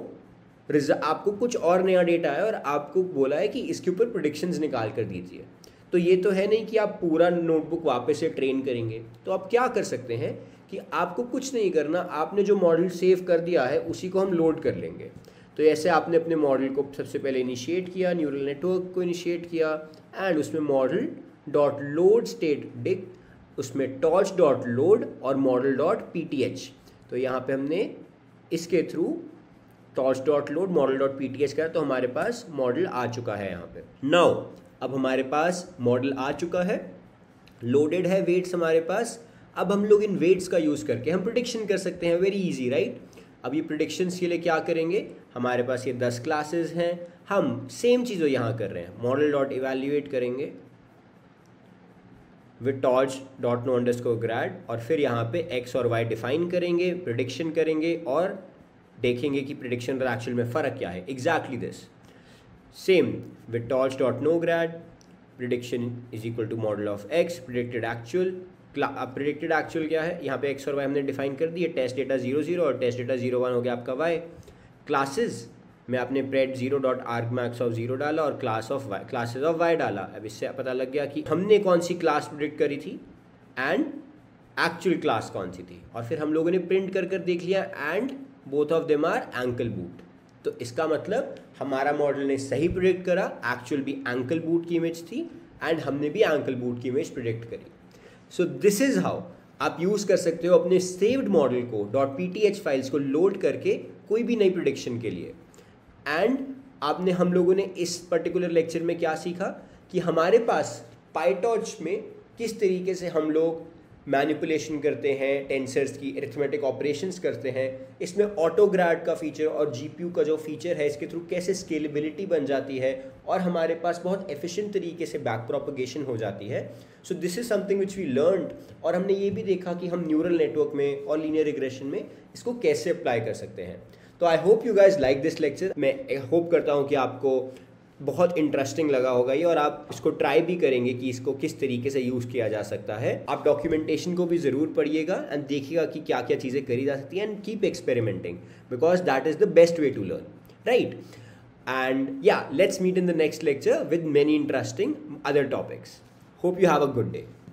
आपको कुछ और नया डेटा है और आपको बोला है कि इसके ऊपर प्रेडिक्शंस निकाल कर दीजिए। तो ये तो है नहीं कि आप पूरा नोटबुक वापस से ट्रेन करेंगे। तो आप क्या कर सकते हैं कि आपको कुछ नहीं करना, आपने जो मॉडल सेव कर दिया है उसी को हम लोड कर लेंगे। तो ऐसे आपने अपने मॉडल को सबसे पहले इनिशिएट किया, न्यूरल नेटवर्क को इनिशिएट किया, एंड उसमें model dot load state dict, उसमें टॉर्च डॉट लोड और model dot P T H. तो यहाँ पे हमने इसके through torch dot load model dot P T H करा, तो हमारे पास मॉडल आ चुका है यहाँ पे। नाउ अब हमारे पास मॉडल आ चुका है, लोडेड है वेट्स हमारे पास। अब हम लोग इन वेट्स का यूज़ करके हम प्रिडिक्शन कर सकते हैं, वेरी इजी, राइट। अब ये प्रिडिक्शंस के लिए क्या करेंगे, हमारे पास ये दस क्लासेस हैं, हम सेम चीज़ यहाँ कर रहे हैं, मॉडल डॉट इवैल्यूएट करेंगे with torch dot no underscore grad, और फिर यहाँ पे एक्स और वाई डिफाइन करेंगे, प्रिडिक्शन करेंगे और देखेंगे कि प्रिडिक्शन और एक्चुअल में फ़र्क क्या है. Exactly this same with torch dot no grad, prediction is equal to model of X, predicted actual. अब प्रिडिक्टेड एक्चुअल क्या है, यहाँ पे एक्स और वाई हमने डिफाइन कर दिए. टेस्ट डेटा जीरो जीरो और टेस्ट डेटा जीरो वन हो गया आपका वाई. क्लासेस में आपने pred zero dot arg max of zero डाला और class of Y, classes of Y डाला. अब इससे पता लग गया कि हमने कौन सी क्लास प्रिडिक्ट करी थी एंड एक्चुअल क्लास कौन सी थी. और फिर हम लोगों ने प्रिंट कर कर देख लिया and both of them are ankle boot. तो इसका मतलब हमारा मॉडल ने सही प्रिडिक्ट करा, एक्चुअल भी एंकल बूट की इमेज थी एंड हमने भी एंकल बूट की इमेज प्रिडिक्ट करी. सो दिस इज हाउ आप यूज़ कर सकते हो अपने सेव्ड मॉडल को dot P T H files को लोड करके कोई भी नई प्रिडिक्शन के लिए. एंड आपने हम लोगों ने इस पर्टिकुलर लेक्चर में क्या सीखा कि हमारे पास पाइटॉर्च में किस तरीके से हम लोग मैनिपुलेशन करते हैं, टेंसर्स की अरिथमेटिक ऑपरेशंस करते हैं. इसमें ऑटोग्रैड का फीचर और जीपीयू का जो फीचर है इसके थ्रू कैसे स्केलेबिलिटी बन जाती है और हमारे पास बहुत एफिशिएंट तरीके से बैक प्रोपगेशन हो जाती है. So this is something which we learned. और हमने ये भी देखा कि हम न्यूरल नेटवर्क में और लीनियर रिग्रेशन में इसको कैसे अप्लाई कर सकते हैं. तो I hope you guys like this lecture. मैं होप करता हूँ कि आपको बहुत इंटरेस्टिंग लगा होगा ये और आप इसको ट्राई भी करेंगे कि इसको किस तरीके से यूज़ किया जा सकता है. आप डॉक्यूमेंटेशन को भी ज़रूर पढ़िएगा एंड देखिएगा कि क्या क्या चीज़ें करी जा सकती हैं and keep experimenting because that is the best way to learn, right. And या let's meet in the next lecture with many interesting other topics. Hope you have a good day.